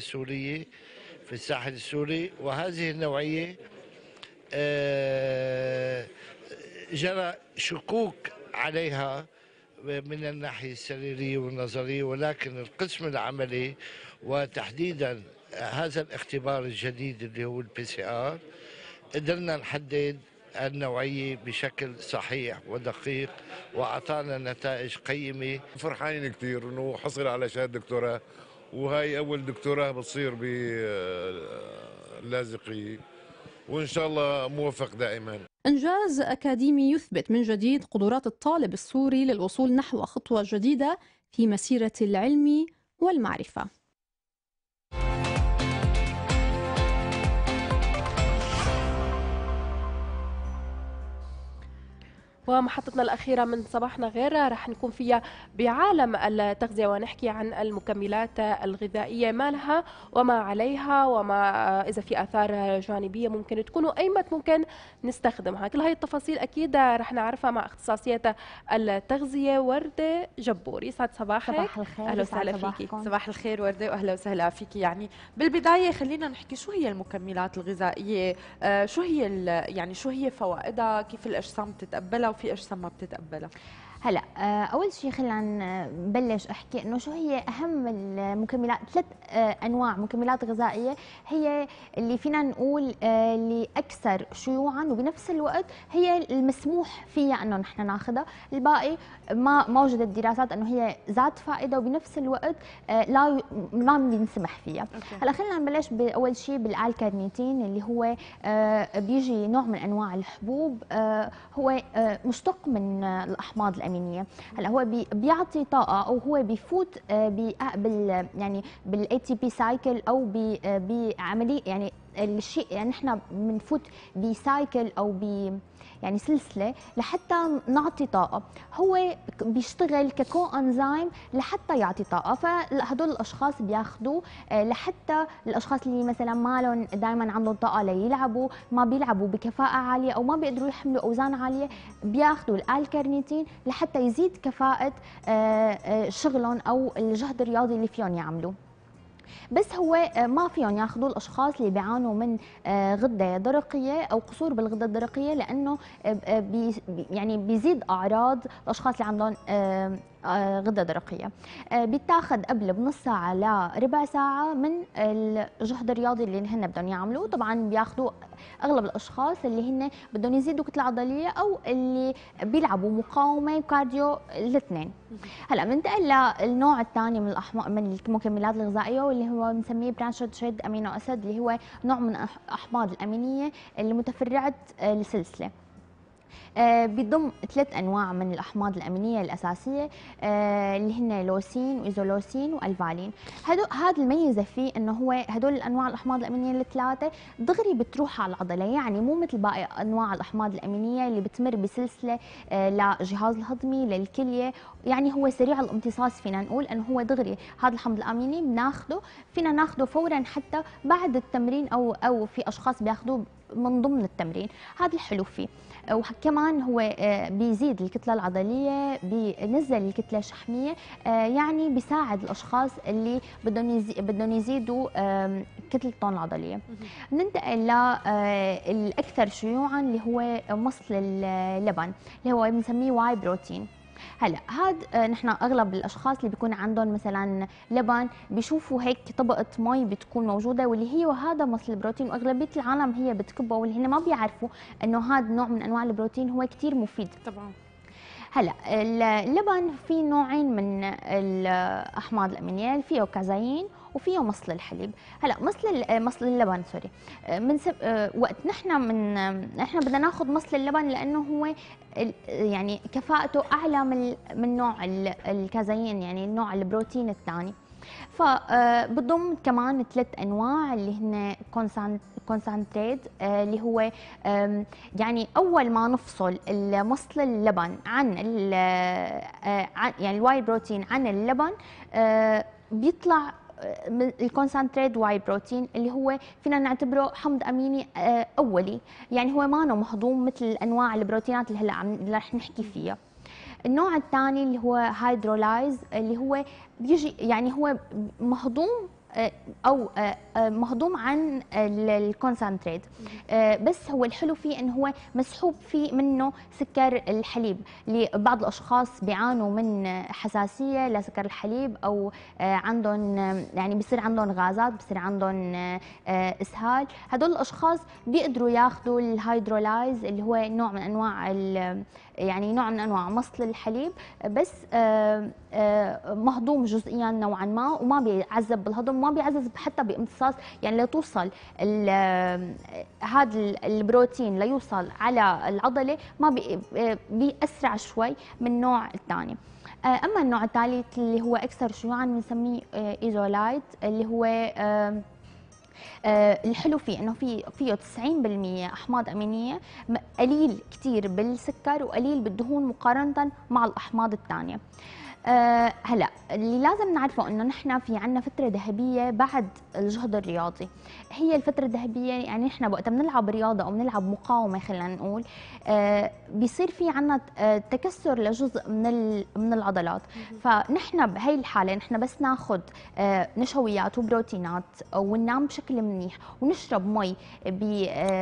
السوري وهذه النوعية جرى شكوك عليها من الناحية السريرية والنظرية، ولكن القسم العملي وتحديدا هذا الاختبار الجديد اللي هو البي سي ار قدرنا نحدد النوعية بشكل صحيح ودقيق وأعطانا نتائج قيمة. فرحانين كثير إنه حصل على شهادة دكتوراه، وهي أول دكتوراه بتصير باللاذقية، وإن شاء الله موفق دائما. إنجاز أكاديمي يثبت من جديد قدرات الطالب السوري للوصول نحو خطوة جديدة في مسيرة العلم والمعرفة. ومحطتنا الأخيرة من صباحنا غير رح نكون فيها بعالم التغذية ونحكي عن المكملات الغذائية، ما لها وما عليها، وما إذا في آثار جانبية ممكن تكون وأيمت ممكن نستخدمها. كل هاي التفاصيل أكيد رح نعرفها مع اختصاصية التغذية وردة جبور. يسعد صباحك. صباح الخير. أهلا وسهلا فيكي. صباح الخير وردة وأهلا وسهلا فيكي. يعني بالبداية خلينا نحكي شو هي المكملات الغذائية، شو هي يعني شو هي فوائدها، كيف الأجسام بتتقبلها وفي أجسام ما بتتقبلها؟ هلا أول شيء خلينا نبلش أحكي إنه شو هي أهم المكملات. 3 أنواع مكملات غذائية هي اللي فينا نقول اللي أكثر شيوعاً وبنفس الوقت هي المسموح فيها إنه نحن ناخذها. الباقي ما وجدت دراسات إنه هي ذات فائدة وبنفس الوقت ما بنسمح فيها. هلا خلينا نبلش بأول شيء بالآل-كارنيتين اللي هو بيجي نوع من أنواع الحبوب، هو مشتق من الأحماض الأمينية. هلا هو بيعطي طاقه او هو بيفوت يعني بالاي تي بي سايكل او بعمليه، يعني الشيء يعني نحن بنفوت بسايكل او يعني سلسله لحتى نعطي طاقه. هو بيشتغل ككو انزيم لحتى يعطي طاقه، فهدول الاشخاص بياخذوه لحتى الاشخاص اللي مثلا ما لهم دائما عندهم طاقه ليلعبوا، ما بيلعبوا بكفاءه عاليه او ما بيقدروا يحملوا اوزان عاليه، بياخذوا الآل-كارنيتين لحتى يزيد كفاءه شغلهم او الجهد الرياضي اللي فيهم يعملوه. بس هو ما فيهم ياخذوا الاشخاص اللي بيعانوا من غده درقيه او قصور بالغده الدرقيه، لانه يعني بيزيد اعراض الاشخاص اللي عندهم غده درقيه. بيتاخذ قبل بنص ساعه لربع ساعه من الجهد الرياضي اللي هن بدهم يعملوه. طبعا بياخذوا اغلب الاشخاص اللي هن بدهم يزيدوا كتله عضليه او اللي بيلعبوا مقاومه وكارديو، الاثنين. هلا بننتقل للنوع الثاني من المكملات الغذائيه واللي هو بنسميه برانشد شيد امينو اسيد، اللي هو نوع من الاحماض الامينيه اللي متفرعه السلسله. بيضم 3 أنواع من الأحماض الأمينية الأساسية اللي هن لوسين وإيزولوسين وألفالين. هذا الميزة فيه إنه هو هدول الأنواع الأحماض الأمينية ال3 دغري بتروح على العضلة، يعني مو مثل باقي أنواع الأحماض الأمينية اللي بتمر بسلسلة للجهاز الهضمي للكلية، يعني هو سريع الامتصاص. فينا نقول إنه هو دغري هذا الحمض الأميني بناخده، فينا ناخده فورا حتى بعد التمرين أو في أشخاص بياخذوه من ضمن التمرين. هذا الحلو فيه. وكمان هو بيزيد الكتلة العضلية، بينزل الكتلة الشحمية، يعني بيساعد الأشخاص اللي بدهم يزيدوا كتلتهم العضلية. ننتقل للأكثر شيوعا اللي هو مصل اللبن اللي هو بنسميه واي بروتين. هلا هذا نحن اغلب الاشخاص اللي بيكون عندهم مثلا لبن بيشوفوا هيك طبقه مي بتكون موجوده واللي هي وهذا مصل البروتين، واغلبيه العالم هي بتكبه واللي هن ما بيعرفوا انه هذا نوع من انواع البروتين هو كثير مفيد طبعا. هلا اللبن فيه نوعين من الاحماض الامينيه، فيه كازايين وفيه مصل الحليب. هلا مصل اللبن سوري من وقت نحن بدنا ناخذ مصل اللبن لانه هو يعني كفاءته اعلى من نوع الكازايين، يعني النوع البروتين الثاني. فبضم كمان 3 انواع اللي هن كونسنتريت اللي هو يعني اول ما نفصل مصل اللبن عن يعني الواي بروتين عن اللبن بيطلع الكونسنتريت واي بروتين اللي هو فينا نعتبره حمض اميني اولي، يعني هو ما مهضوم مثل انواع البروتينات اللي هلا رح نحكي فيها. النوع الثاني اللي هو هيدرولايز اللي هو بيجي يعني هو مهضوم او مهضوم عن الكونسنتريت، بس هو الحلو فيه انه هو مسحوب فيه منه سكر الحليب، اللي بعض الاشخاص بيعانوا من حساسيه لسكر الحليب او عندهم يعني بصير عندهم غازات، بصير عندهم اسهال. هدول الاشخاص بيقدروا ياخذوا الهيدرولايز اللي هو نوع من انواع يعني نوع من انواع مصل الحليب، بس مهضوم جزئيا نوعا ما وما بيعذب بالهضم وما بيعزز حتى بامتصاص، يعني لتوصل هذا البروتين ليوصل على العضله ما بيأسرع شوي من النوع الثاني. اما النوع الثالث اللي هو اكثر شيوعا بنسميه ايزولايت اللي هو الحلو فيه انه فيه 90% احماض امينيه، قليل كثير بالسكر وقليل بالدهون مقارنه مع الاحماض الثانيه. هلا اللي لازم نعرفه انه نحن في عنا فتره ذهبيه بعد الجهد الرياضي. هي الفتره الذهبيه يعني نحن وقت بنلعب رياضه او بنلعب مقاومه خلينا نقول بيصير في عنا تكسر لجزء من العضلات، فنحن بهي الحاله نحن بس ناخذ نشويات وبروتينات وننام بشكل منيح ونشرب مي ب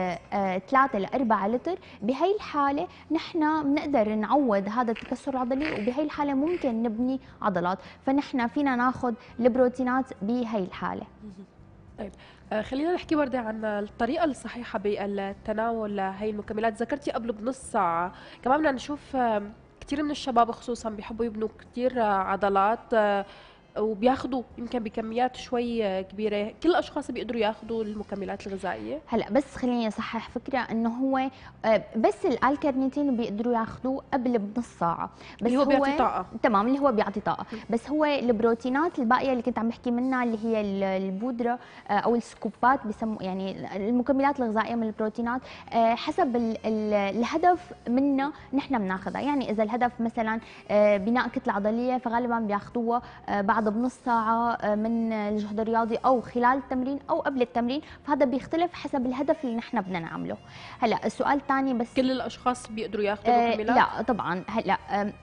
3 ل 4 لتر، بهي الحاله نحن بنقدر نعوض هذا التكسر العضلي وبهي الحاله ممكن نبني عضلات، فنحن فينا ناخذ البروتينات بهي الحاله. طيب خلينا نحكي وردة عن الطريقة الصحيحة بالتناول هي المكملات. ذكرتي قبل بنص ساعة كمان بدنا نشوف كثير من الشباب خصوصا بيحبوا يبنوا كثير عضلات وبياخذوا يمكن بكميات شوي كبيره، كل الاشخاص بيقدروا ياخذوا المكملات الغذائيه؟ هلا بس خليني اصحح فكره انه هو بس الالكارنيتين بيقدروا ياخذوه قبل بنص ساعه، بس اللي هو بيعطي طاقه. تمام، اللي هو بيعطي طاقه، بس هو البروتينات الباقيه اللي كنت عم بحكي منها اللي هي البودره او السكوبات بسموا يعني المكملات الغذائيه من البروتينات حسب الهدف منها نحن بناخذها. يعني اذا الهدف مثلا بناء كتله عضليه فغالبا بياخذوها بعد بنص ساعة من الجهد الرياضي أو خلال التمرين أو قبل التمرين، فهذا بيختلف حسب الهدف اللي نحن بدنا نعمله. هلا السؤال الثاني بس كل الأشخاص بيقدروا ياخذوا مكملات؟ لا طبعا. هلا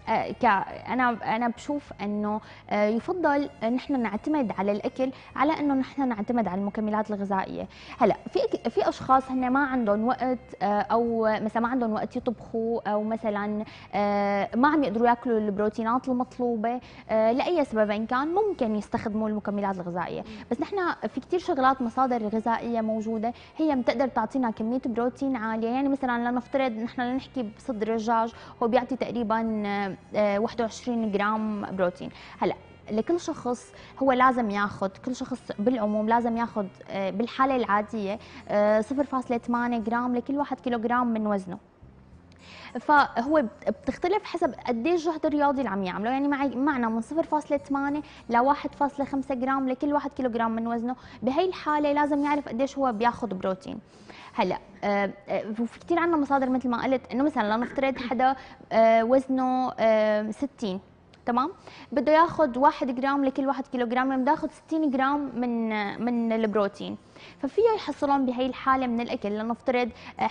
أنا بشوف إنه يفضل نحن نعتمد على الأكل على إنه نحن نعتمد على المكملات الغذائية. هلا في أشخاص هن ما عندهم وقت أو مثلا ما عندهم وقت يطبخوا أو مثلا ما عم يقدروا ياكلوا البروتينات المطلوبة لأي سبب إن كان، ممكن يستخدموا المكملات الغذائيه. بس نحن في كثير شغلات مصادر غذائيه موجوده هي بتقدر تعطينا كميه بروتين عاليه. يعني مثلا لنفترض نحن لنحكي بصدر الدجاج هو بيعطي تقريبا 21 جرام بروتين. هلا لكل شخص هو لازم ياخذ، كل شخص بالعموم لازم ياخذ بالحاله العاديه 0.8 جرام لكل 1 كيلوغرام من وزنه. فهو بتختلف حسب قديش الجهد الرياضي اللي عم يعمله، يعني معنا من 0.8 ل 1.5 جرام لكل 1 كيلو جرام من وزنه. بهي الحاله لازم يعرف قديش هو بياخذ بروتين. هلا وفي كثير عندنا مصادر مثل ما قلت، انه مثلا لنفترض حدا وزنه 60 تمام، بده ياخذ 1 جرام لكل 1 كيلو جرام، يعني بده ياخذ 60 جرام من البروتين. ففيه يحصلون بهي الحاله من الاكل. لنفترض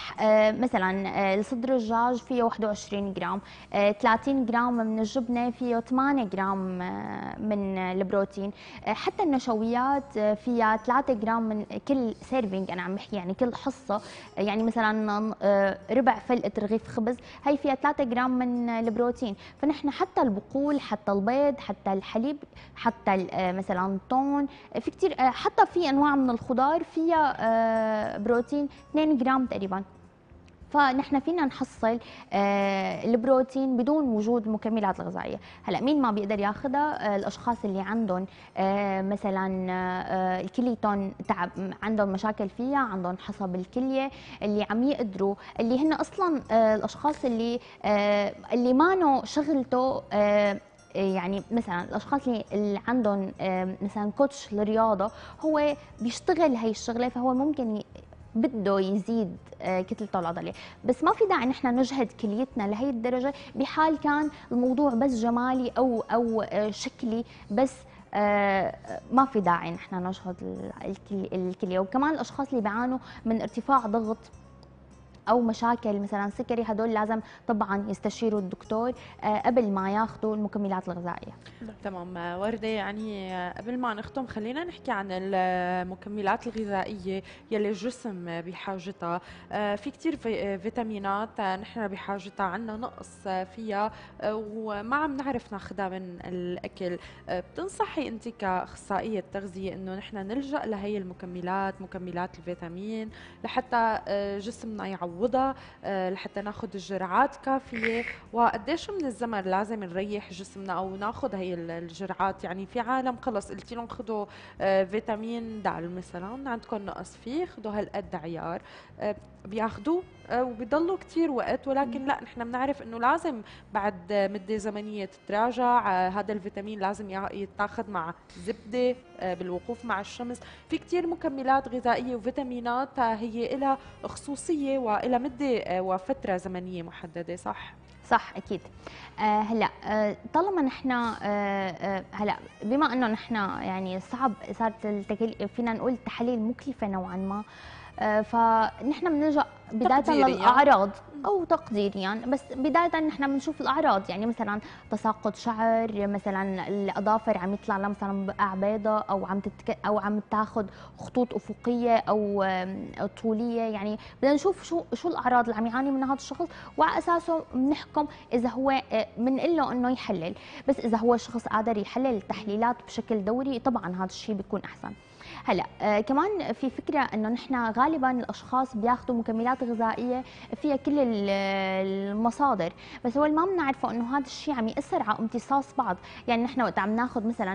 مثلا الصدر الدجاج فيه 21 جرام، 30 جرام من الجبنه فيه 8 جرام من البروتين، حتى النشويات فيها 3 جرام من كل سيرفينج، انا عم بحكي يعني كل حصه، يعني مثلا ربع فلقه رغيف خبز هي فيها 3 جرام من البروتين. فنحن حتى البقول، حتى البيض، حتى الحليب، حتى مثلا الطون، في كثير، حتى في انواع من الخضار فيها بروتين 2 جرام تقريبا. فنحن فينا نحصل البروتين بدون وجود المكملات الغذائيه. هلا مين ما بيقدر ياخذها؟ الاشخاص اللي عندهم مثلا الكليتون تعب، عندهم مشاكل فيها، عندهم حصى بالكليه، اللي عم يقدروا، اللي هن اصلا الاشخاص اللي مانو شغلته، يعني مثلا الاشخاص اللي عندهم مثلا كوتش للرياضه هو بيشتغل هي الشغله، فهو ممكن بده يزيد كتلته العضليه، بس ما في داعي نحن نجهد كليتنا لهي الدرجه بحال كان الموضوع بس جمالي او شكلي بس. ما في داعي نحن نجهد الكليه. وكمان الاشخاص اللي بيعانوا من ارتفاع ضغط او مشاكل مثلا سكري، هدول لازم طبعا يستشيروا الدكتور قبل ما ياخذوا المكملات الغذائيه. تمام ورده، يعني قبل ما نختم خلينا نحكي عن المكملات الغذائيه يلي الجسم بحاجتها. في كثير فيتامينات نحن بحاجتها، عندنا نقص فيها وما عم نعرف ناخذها من الاكل. بتنصحي انت كاخصائيه تغذيه انه نحن نلجا لهي المكملات، مكملات الفيتامين، لحتى جسمنا يعوضها، لحتى ناخذ الجرعات كافيه؟ وقديش من الزمن لازم نريح جسمنا او ناخذ هي الجرعات؟ يعني في عالم خلص قلتي لهم خذوا فيتامين د مثلا، عندكم نقص فيه، خذوا هالقد عيار، بياخذوه وبيضلوا كثير وقت، ولكن لا، نحن بنعرف انه لازم بعد مده زمنيه تتراجع. هذا الفيتامين لازم يتاخذ مع زبده، بالوقوف مع الشمس. في كثير مكملات غذائيه وفيتامينات هي لها خصوصيه والى مده وفتره زمنيه محدده، صح؟ صح اكيد. هلا طالما نحن هلا بما انه نحن يعني صعب صارت فينا نقول التحاليل مكلفه نوعا ما، فنحن بنلجا بدايه للاعراض او تقديريا، يعني بس بدايه نحن بنشوف الاعراض، يعني مثلا تساقط شعر، مثلا الاظافر عم يطلع لها مثلا بقع بيضاء، او عم تاخذ خطوط افقيه او طوليه، يعني بدنا نشوف شو الاعراض اللي عم يعاني منها هذا الشخص، وعلى اساسه بنحكم اذا هو بنقول له انه يحلل. بس اذا هو الشخص قادر يحلل التحليلات بشكل دوري طبعا هذا الشيء بيكون احسن. هلا كمان في فكره انه نحن غالبا الاشخاص بياخذوا مكملات غذائيه فيها كل المصادر، بس هو اللي ما بنعرفه انه هذا الشيء عم ياثر على امتصاص بعض. يعني نحن وقت عم ناخذ مثلا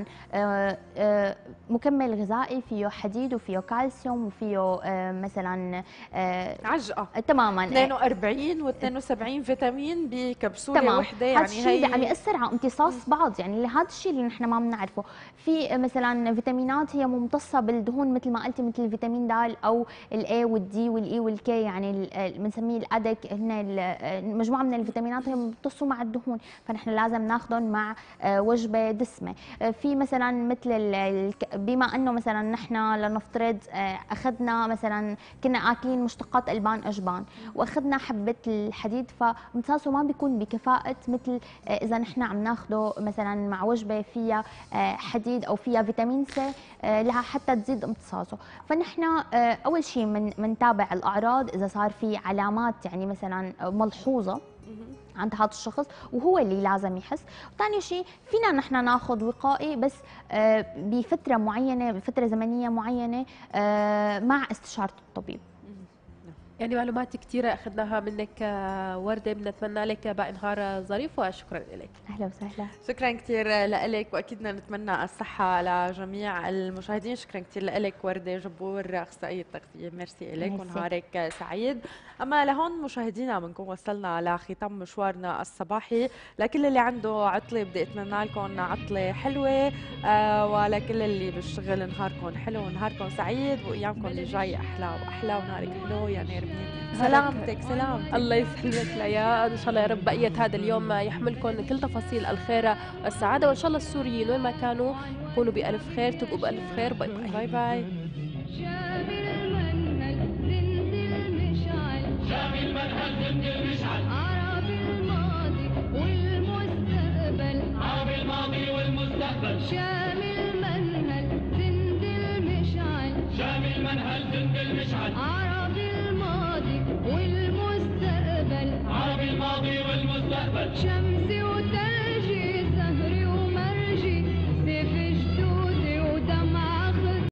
مكمل غذائي فيه حديد وفيه كالسيوم وفيه مثلا عجقه تماما 42 و72 فيتامين بكبسوله وحده، يعني هي عم ياثر على امتصاص بعض، يعني هذا الشيء اللي نحن ما بنعرفه. في مثلا فيتامينات هي ممتصه بالدهون مثل ما قلتي، مثل الفيتامين د او الاي والدي والاي والكي، يعني بنسميه الادك، هن مجموعه من الفيتامينات هي بيمتصوا مع الدهون، فنحن لازم ناخذهم مع وجبه دسمه. في مثلا مثل بما انه مثلا نحن لنفترض اخذنا مثلا كنا اكلين مشتقات البان اجبان واخذنا حبه الحديد، فامتصاصه ما بيكون بكفاءه مثل اذا نحن عم ناخذه مثلا مع وجبه فيها حديد او فيها فيتامين سي لها حتى تزيد امتصاصه. فنحن اول شيء بنتابع الاعراض، اذا صار في علامات يعني مثلا ملحوظه عند هذا الشخص وهو اللي لازم يحس. وثاني شيء فينا نحن ناخذ وقائي بس بفتره معينه، بفتره زمنيه معينه، مع استشاره الطبيب. يعني معلومات كثيرة أخذناها منك وردة، بنتمنى لك باقي نهار ظريف وشكرا لك. أهلا وسهلا. شكرا كثير لك، وأكيد نتمنى الصحة لجميع المشاهدين. شكرا كثير لك وردة جبور، أخصائية تغذية، ميرسي لك ونهارك سعيد. أما لهون مشاهدينا بنكون وصلنا لختام مشوارنا الصباحي. لكل اللي عنده عطلة بدي أتمنى لكم عطلة حلوة، ولكل اللي بالشغل نهاركم حلو ونهاركم سعيد، وأيامكم اللي جاي أحلى وأحلى، ونهارك حلو يا نرمين. سلامتك. سلامتك. الله يسلمك ليا، ان شاء الله يا رب بقيه هذا اليوم يحملكم كل تفاصيل الخير والسعاده، وان شاء الله السوريين وين ما كانوا يكونوا بالف خير، تبقوا بالف خير. باي باي. باي باي. شامل منهل ضد المشعل، عرب الماضي والمستقبل، عرب الماضي والمستقبل، شامل منهل ضد المشعل، شامل منهل ضد المشعل، عرب الماضي والمستقبل، عرب الماضي والمستقبل، شمس